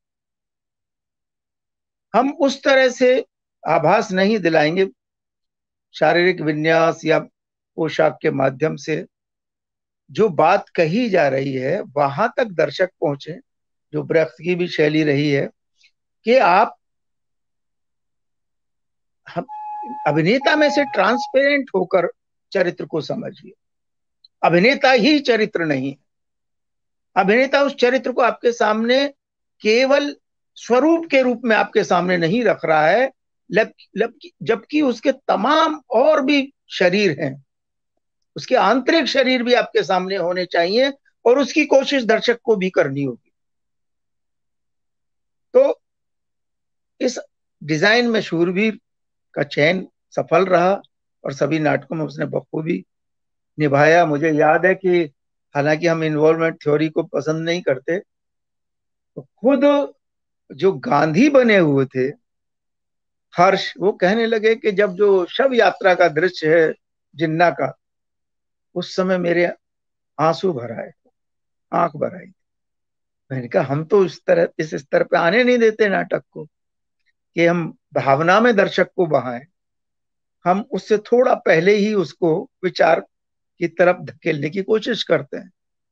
हम उस तरह से आभास नहीं दिलाएंगे शारीरिक विन्यास या पोशाक के माध्यम से। जो बात कही जा रही है वहां तक दर्शक पहुंचे, जो ब्रेख्त की भी शैली रही है कि आप अभिनेता में से ट्रांसपेरेंट होकर चरित्र को समझिए। अभिनेता ही चरित्र नहीं, अभिनेता उस चरित्र को आपके सामने केवल स्वरूप के रूप में आपके सामने नहीं रख रहा है, जबकि उसके तमाम और भी शरीर हैं, उसके आंतरिक शरीर भी आपके सामने होने चाहिए, और उसकी कोशिश दर्शक को भी करनी होगी। तो इस डिजाइन में शूरवीर का चयन सफल रहा और सभी नाटकों में उसने बखूबी निभाया। मुझे याद है कि हालांकि हम इन्वॉल्वमेंट थ्योरी को पसंद नहीं करते, तो खुद जो गांधी बने हुए थे हर्ष, वो कहने लगे कि जब जो शव यात्रा का दृश्य है जिन्ना का, उस समय मेरे आंसू भर आए, आंख भर आई। मैंने कहा हम तो इस स्तर पे आने नहीं देते नाटक को कि हम भावना में दर्शक को बहाएं, हम उससे थोड़ा पहले ही उसको विचार की तरफ धकेलने की कोशिश करते हैं।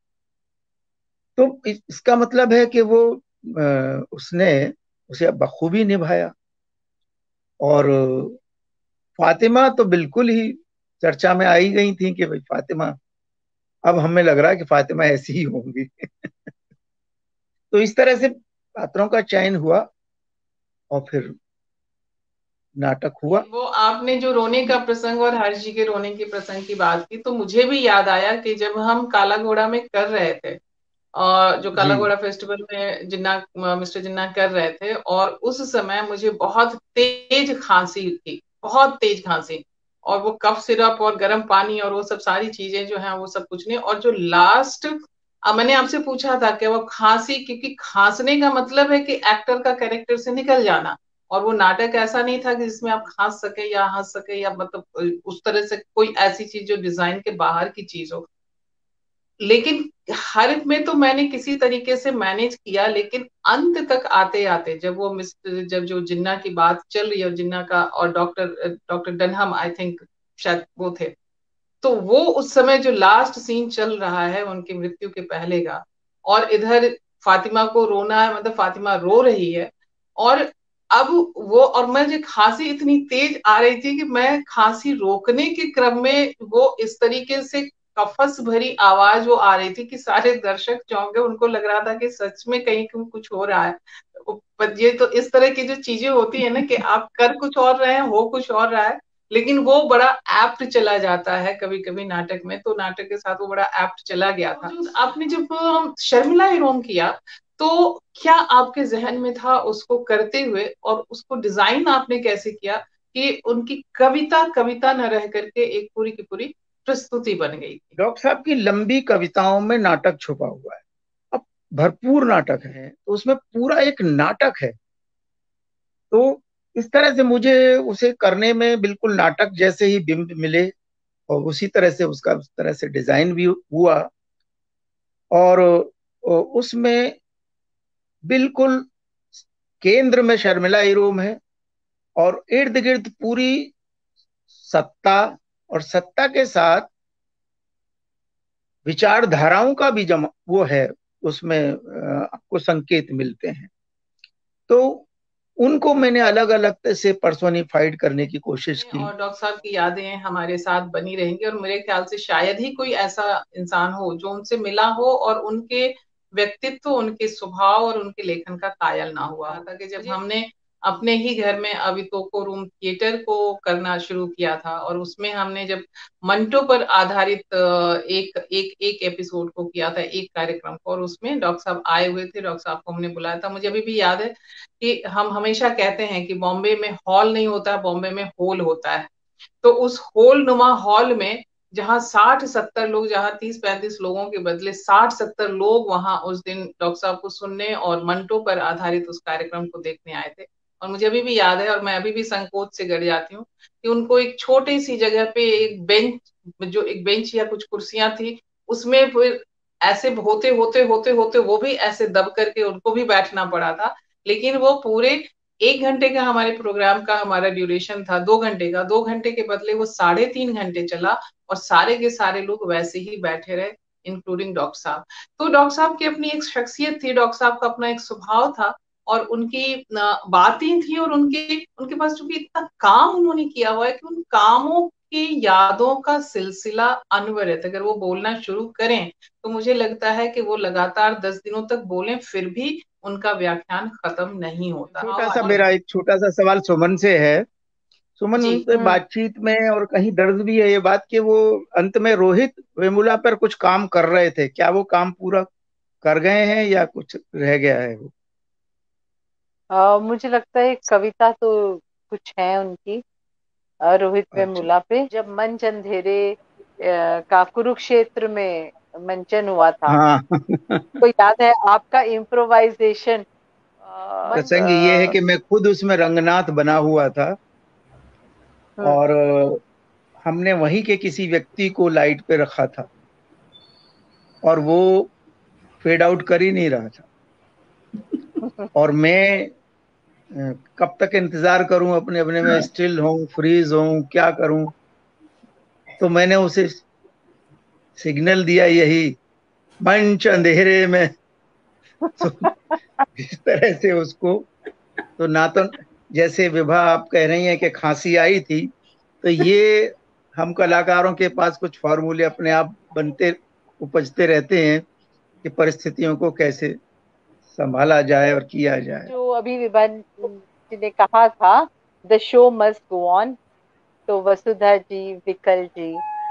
तो इसका मतलब है कि वो उसने उसे बखूबी निभाया। और फातिमा तो बिल्कुल ही चर्चा में आई गई थी कि भाई फातिमा, अब हमें लग रहा है कि फातिमा ऐसी ही होंगी। तो इस तरह से पात्रों का चयन हुआ और फिर नाटक हुआ। वो आपने जो रोने का प्रसंग और हर्ष जी के रोने के प्रसंग की बात की, तो मुझे भी याद आया कि जब हम काला घोड़ा में कर रहे थे, और जो काला जी घोड़ा फेस्टिवल में मिस्टर जिन्ना कर रहे थे, और उस समय मुझे बहुत तेज खांसी थी, बहुत तेज खांसी, और वो कफ सिरप और गर्म पानी और वो सब सारी चीजें जो है वो सब कुछ नहीं। और जो लास्ट मैंने आपसे पूछा था कि वो खांसी, क्योंकि खांसने का मतलब है कि एक्टर का कैरेक्टर से निकल जाना, और वो नाटक ऐसा नहीं था कि जिसमें आप खांस सके या हंस सके, या मतलब उस तरह से कोई ऐसी चीज जो डिजाइन के बाहर की चीज हो। लेकिन हर में तो मैंने किसी तरीके से मैनेज किया, लेकिन अंत तक आते आते जब जो जिन्ना की बात चल रही है, जिन्ना का और डॉक्टर डनहम, आई थिंक शायद वो थे, तो वो उस समय जो लास्ट सीन चल रहा है उनकी मृत्यु के पहले का, और इधर फातिमा को रोना है, मतलब फातिमा रो रही है, और अब वो, और मुझे खांसी इतनी तेज आ रही थी कि मैं खांसी रोकने के क्रम में वो इस तरीके से कफस भरी आवाज वो आ रही थी कि सारे दर्शक चौंक गए, उनको लग रहा था कि सच में कहीं कुछ हो रहा है। पर ये तो इस तरह की जो चीजें होती है ना कि आप कर कुछ और रहे हैं, हो कुछ और रहा है, लेकिन वो बड़ा एप्ट चला जाता है कभी कभी नाटक में, तो नाटक के साथ वो बड़ा एप्ट चला गया था। आपने जब शर्मिला हिरोम किया, तो क्या आपके जहन में था उसको करते हुए, और उसको डिजाइन आपने कैसे किया कि उनकी कविता कविता न रह करके एक पूरी की पूरी प्रस्तुति बन गई थी? डॉक्टर साहब की लंबी कविताओं में नाटक छुपा हुआ है। अब भरपूर नाटक है तो उसमें पूरा एक नाटक है, तो इस तरह से मुझे उसे करने में बिल्कुल नाटक जैसे ही बिंब मिले, और उसी तरह से उसका उस तरह से डिजाइन भी हुआ। और उसमें बिल्कुल केंद्र में शर्मिला इरोम है, और इर्द गिर्द पूरी सत्ता, और सत्ता के साथ विचारधाराओं का भी वो है, उसमें आपको संकेत मिलते हैं। तो उनको मैंने अलग अलग से पर्सोनिफाइड करने की कोशिश की। और डॉक्टर साहब की यादें हमारे साथ बनी रहेंगी, और मेरे ख्याल से शायद ही कोई ऐसा इंसान हो जो उनसे मिला हो और उनके व्यक्तित्व, उनके स्वभाव और उनके लेखन का कायल ना हुआ था। कि जब हमने अपने ही घर में अवितोको रूम थिएटर को करना शुरू किया था, और उसमें हमने जब मंटो पर आधारित एक एक एक एपिसोड को किया था, एक कार्यक्रम को, और उसमें डॉक्टर साहब आए हुए थे, डॉक्टर साहब को हमने बुलाया था। मुझे अभी भी याद है कि हम हमेशा कहते हैं कि बॉम्बे में हॉल नहीं होता, बॉम्बे में होल होता है। तो उस होल नुमा हॉल में जहां 60-70 लोग, जहां 30-35 लोगों के बदले 60-70 लोग वहां उस दिन डॉक्टर साहब को सुनने और मंटो पर आधारित उस कार्यक्रम को देखने आए थे। और मुझे अभी भी याद है, और मैं अभी भी संकोच से गड़ जाती हूँ कि उनको एक छोटी सी जगह पे एक बेंच या कुछ कुर्सियां थी, उसमें फिर ऐसे होते होते होते होते वो भी ऐसे दब करके उनको भी बैठना पड़ा था। लेकिन वो पूरे 1 घंटे का हमारे प्रोग्राम का हमारा ड्यूरेशन था, 2 घंटे का, 2 घंटे के बदले वो 3.5 घंटे चला, और सारे के सारे लोग वैसे ही बैठे रहे, इंक्लूडिंग डॉक्टर साहब। तो डॉक्टर साहब की अपनी एक शख्सियत थी, डॉक्टर साहब का अपना एक स्वभाव था, और उनकी बातें थी, और उनके पास चूंकि इतना काम उन्होंने किया हुआ है कि उन कामों की यादों का सिलसिला अनवरत, अगर वो बोलना शुरू करें तो मुझे लगता है कि वो लगातार 10 दिनों तक बोलें फिर भी उनका व्याख्यान खत्म नहीं होता। छोटा सा मेरा एक छोटा सा सवाल सुमन से है। सुमन, जी। उनसे बातचीत में और कहीं दर्ज भी है ये बात कि वो अंत में रोहित वेमुला पर कुछ काम कर रहे थे, क्या वो काम पूरा कर गए हैं या कुछ रह गया है वो? मुझे लगता है कविता तो कुछ है उनकी रोहित अच्छा। वेमुला पे, जब मंच अंधेरे का कुरुक्षेत्र में मंचन हुआ था, हाँ। तो याद है आपका इम्प्रोवाइजेशन? प्रसंग ये है कि मैं खुद उसमें रंगनाथ बना हुआ था, और हमने वहीं के किसी व्यक्ति को लाइट पे रखा था, और वो फेड आउट कर ही नहीं रहा था, और मैं कब तक इंतजार करूं, अपने अपने में स्टिल हूं, फ्रीज हूं, क्या करूं। तो मैंने उसे सिग्नल दिया यही, मंच अंधेरे में। तो इस तरह से उसको, तो ना तो, जैसे विभा आप कह रही हैं कि खांसी आई थी, तो ये हम कलाकारों के पास कुछ फॉर्मूले अपने आप बनते उपजते रहते हैं कि परिस्थितियों को कैसे संभाला जाए और किया जाए। जो अभी विभान जी ने कहा था, the show must go on, तो Vasudha ji, Vikal ji,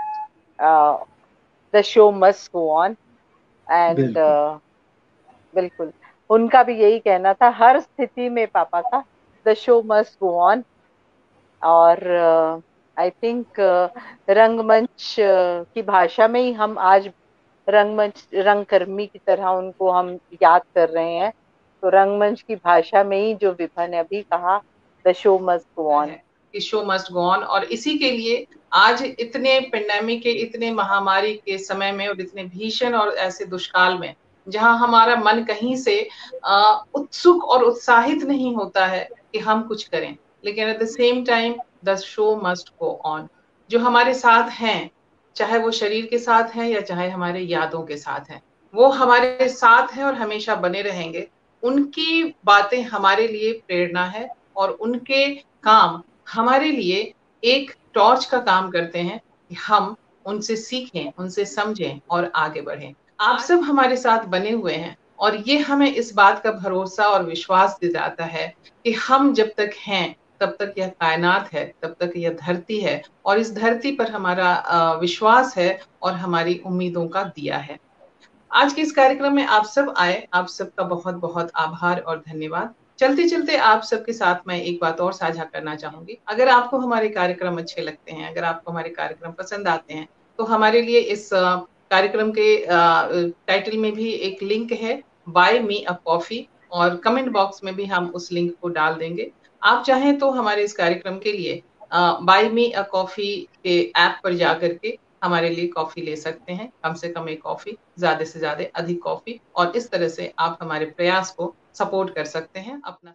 the show must go on, and बिल्कुल। बिल्कुल उनका भी यही कहना था हर स्थिति में पापा का, the show must go on. और आई थिंक रंगमंच की भाषा में ही हम आज रंगमंच रंगकर्मी की तरह उनको हम याद कर रहे हैं। तो रंगमंच की भाषा में ही जो विभा ने अभी कहा, the show must go on, show must go on. और इसी के लिए आज इतने पेंडेमिक के, इतने महामारी के समय में और इतने भीषण और ऐसे दुष्काल में, जहां हमारा मन कहीं से उत्सुक और उत्साहित नहीं होता है कि हम कुछ करें, लेकिन at the same time the show must go on. जो हमारे साथ हैं, चाहे वो शरीर के साथ हैं या चाहे हमारे यादों के साथ हैं, वो हमारे साथ हैं और हमेशा बने रहेंगे। उनकी बातें हमारे लिए प्रेरणा है, और उनके काम हमारे लिए एक टॉर्च का काम करते हैं कि हम उनसे सीखें, उनसे समझें और आगे बढ़ें। आप सब हमारे साथ बने हुए हैं, और ये हमें इस बात का भरोसा और विश्वास दिलाता है कि हम जब तक हैं तब तक यह कायनात है, तब तक यह धरती है, और इस धरती पर हमारा विश्वास है और हमारी उम्मीदों का दिया है। आज के इस कार्यक्रम में आप सब आए, आप सबका बहुत बहुत आभार और धन्यवाद। चलते चलते आप सबके साथ मैं एक बात और साझा करना चाहूंगी। अगर आपको हमारे कार्यक्रम अच्छे लगते हैं, अगर आपको हमारे कार्यक्रम पसंद आते हैं, तो हमारे लिए इस कार्यक्रम के टाइटल में भी एक लिंक है, बाय मी अ कॉफी, और कमेंट बॉक्स में भी हम उस लिंक को डाल देंगे। आप चाहें तो हमारे इस कार्यक्रम के लिए बाय मी अ कॉफी के ऐप पर जाकर के हमारे लिए कॉफी ले सकते हैं। कम से कम एक कॉफी, ज्यादा से ज्यादा अधिक कॉफी, और इस तरह से आप हमारे प्रयास को सपोर्ट कर सकते हैं अपना।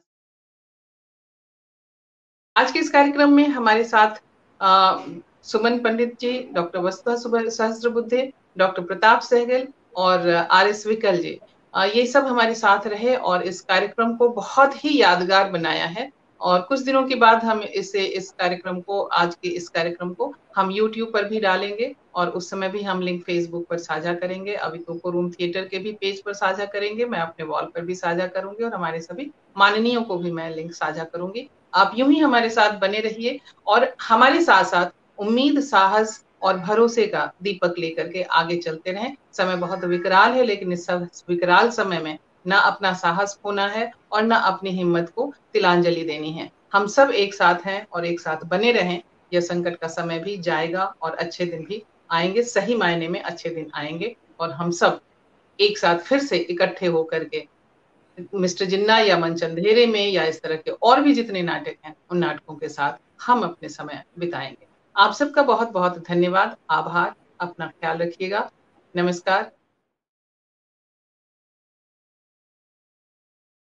आज के इस कार्यक्रम में हमारे साथ सुमन पंडित जी, डॉक्टर वसुधा सहस्त्रबुद्धे, डॉक्टर प्रताप सहगल और आर एस विकल जी, ये सब हमारे साथ रहे और इस कार्यक्रम को बहुत ही यादगार बनाया है। और कुछ दिनों के बाद हम इस कार्यक्रम को, आज के इस कार्यक्रम को हम YouTube पर भी डालेंगे, और उस समय भी हम लिंक Facebook पर साझा करेंगे, अभी तो रूम थिएटर के भी पेज पर साझा करेंगे, मैं अपने वॉल पर भी साझा करूंगी, और हमारे सभी माननीयों को भी मैं लिंक साझा करूंगी। आप यूं ही हमारे साथ बने रहिए, और हमारे साथ साथ उम्मीद, साहस और भरोसे का दीपक लेकर के आगे चलते रहें। समय बहुत विकराल है, लेकिन इस विकराल समय में ना अपना साहस खोना है और ना अपनी हिम्मत को तिलांजलि देनी है। हम सब एक साथ हैं और एक साथ बने रहें। यह संकट का समय भी जाएगा और अच्छे दिन भी आएंगे, सही मायने में अच्छे दिन आएंगे, और हम सब एक साथ फिर से इकट्ठे होकर के मिस्टर जिन्ना या मंच अंधेरे में या इस तरह के और भी जितने नाटक हैं, उन नाटकों के साथ हम अपने समय बिताएंगे। आप सबका बहुत बहुत धन्यवाद, आभार। अपना ख्याल रखिएगा। नमस्कार।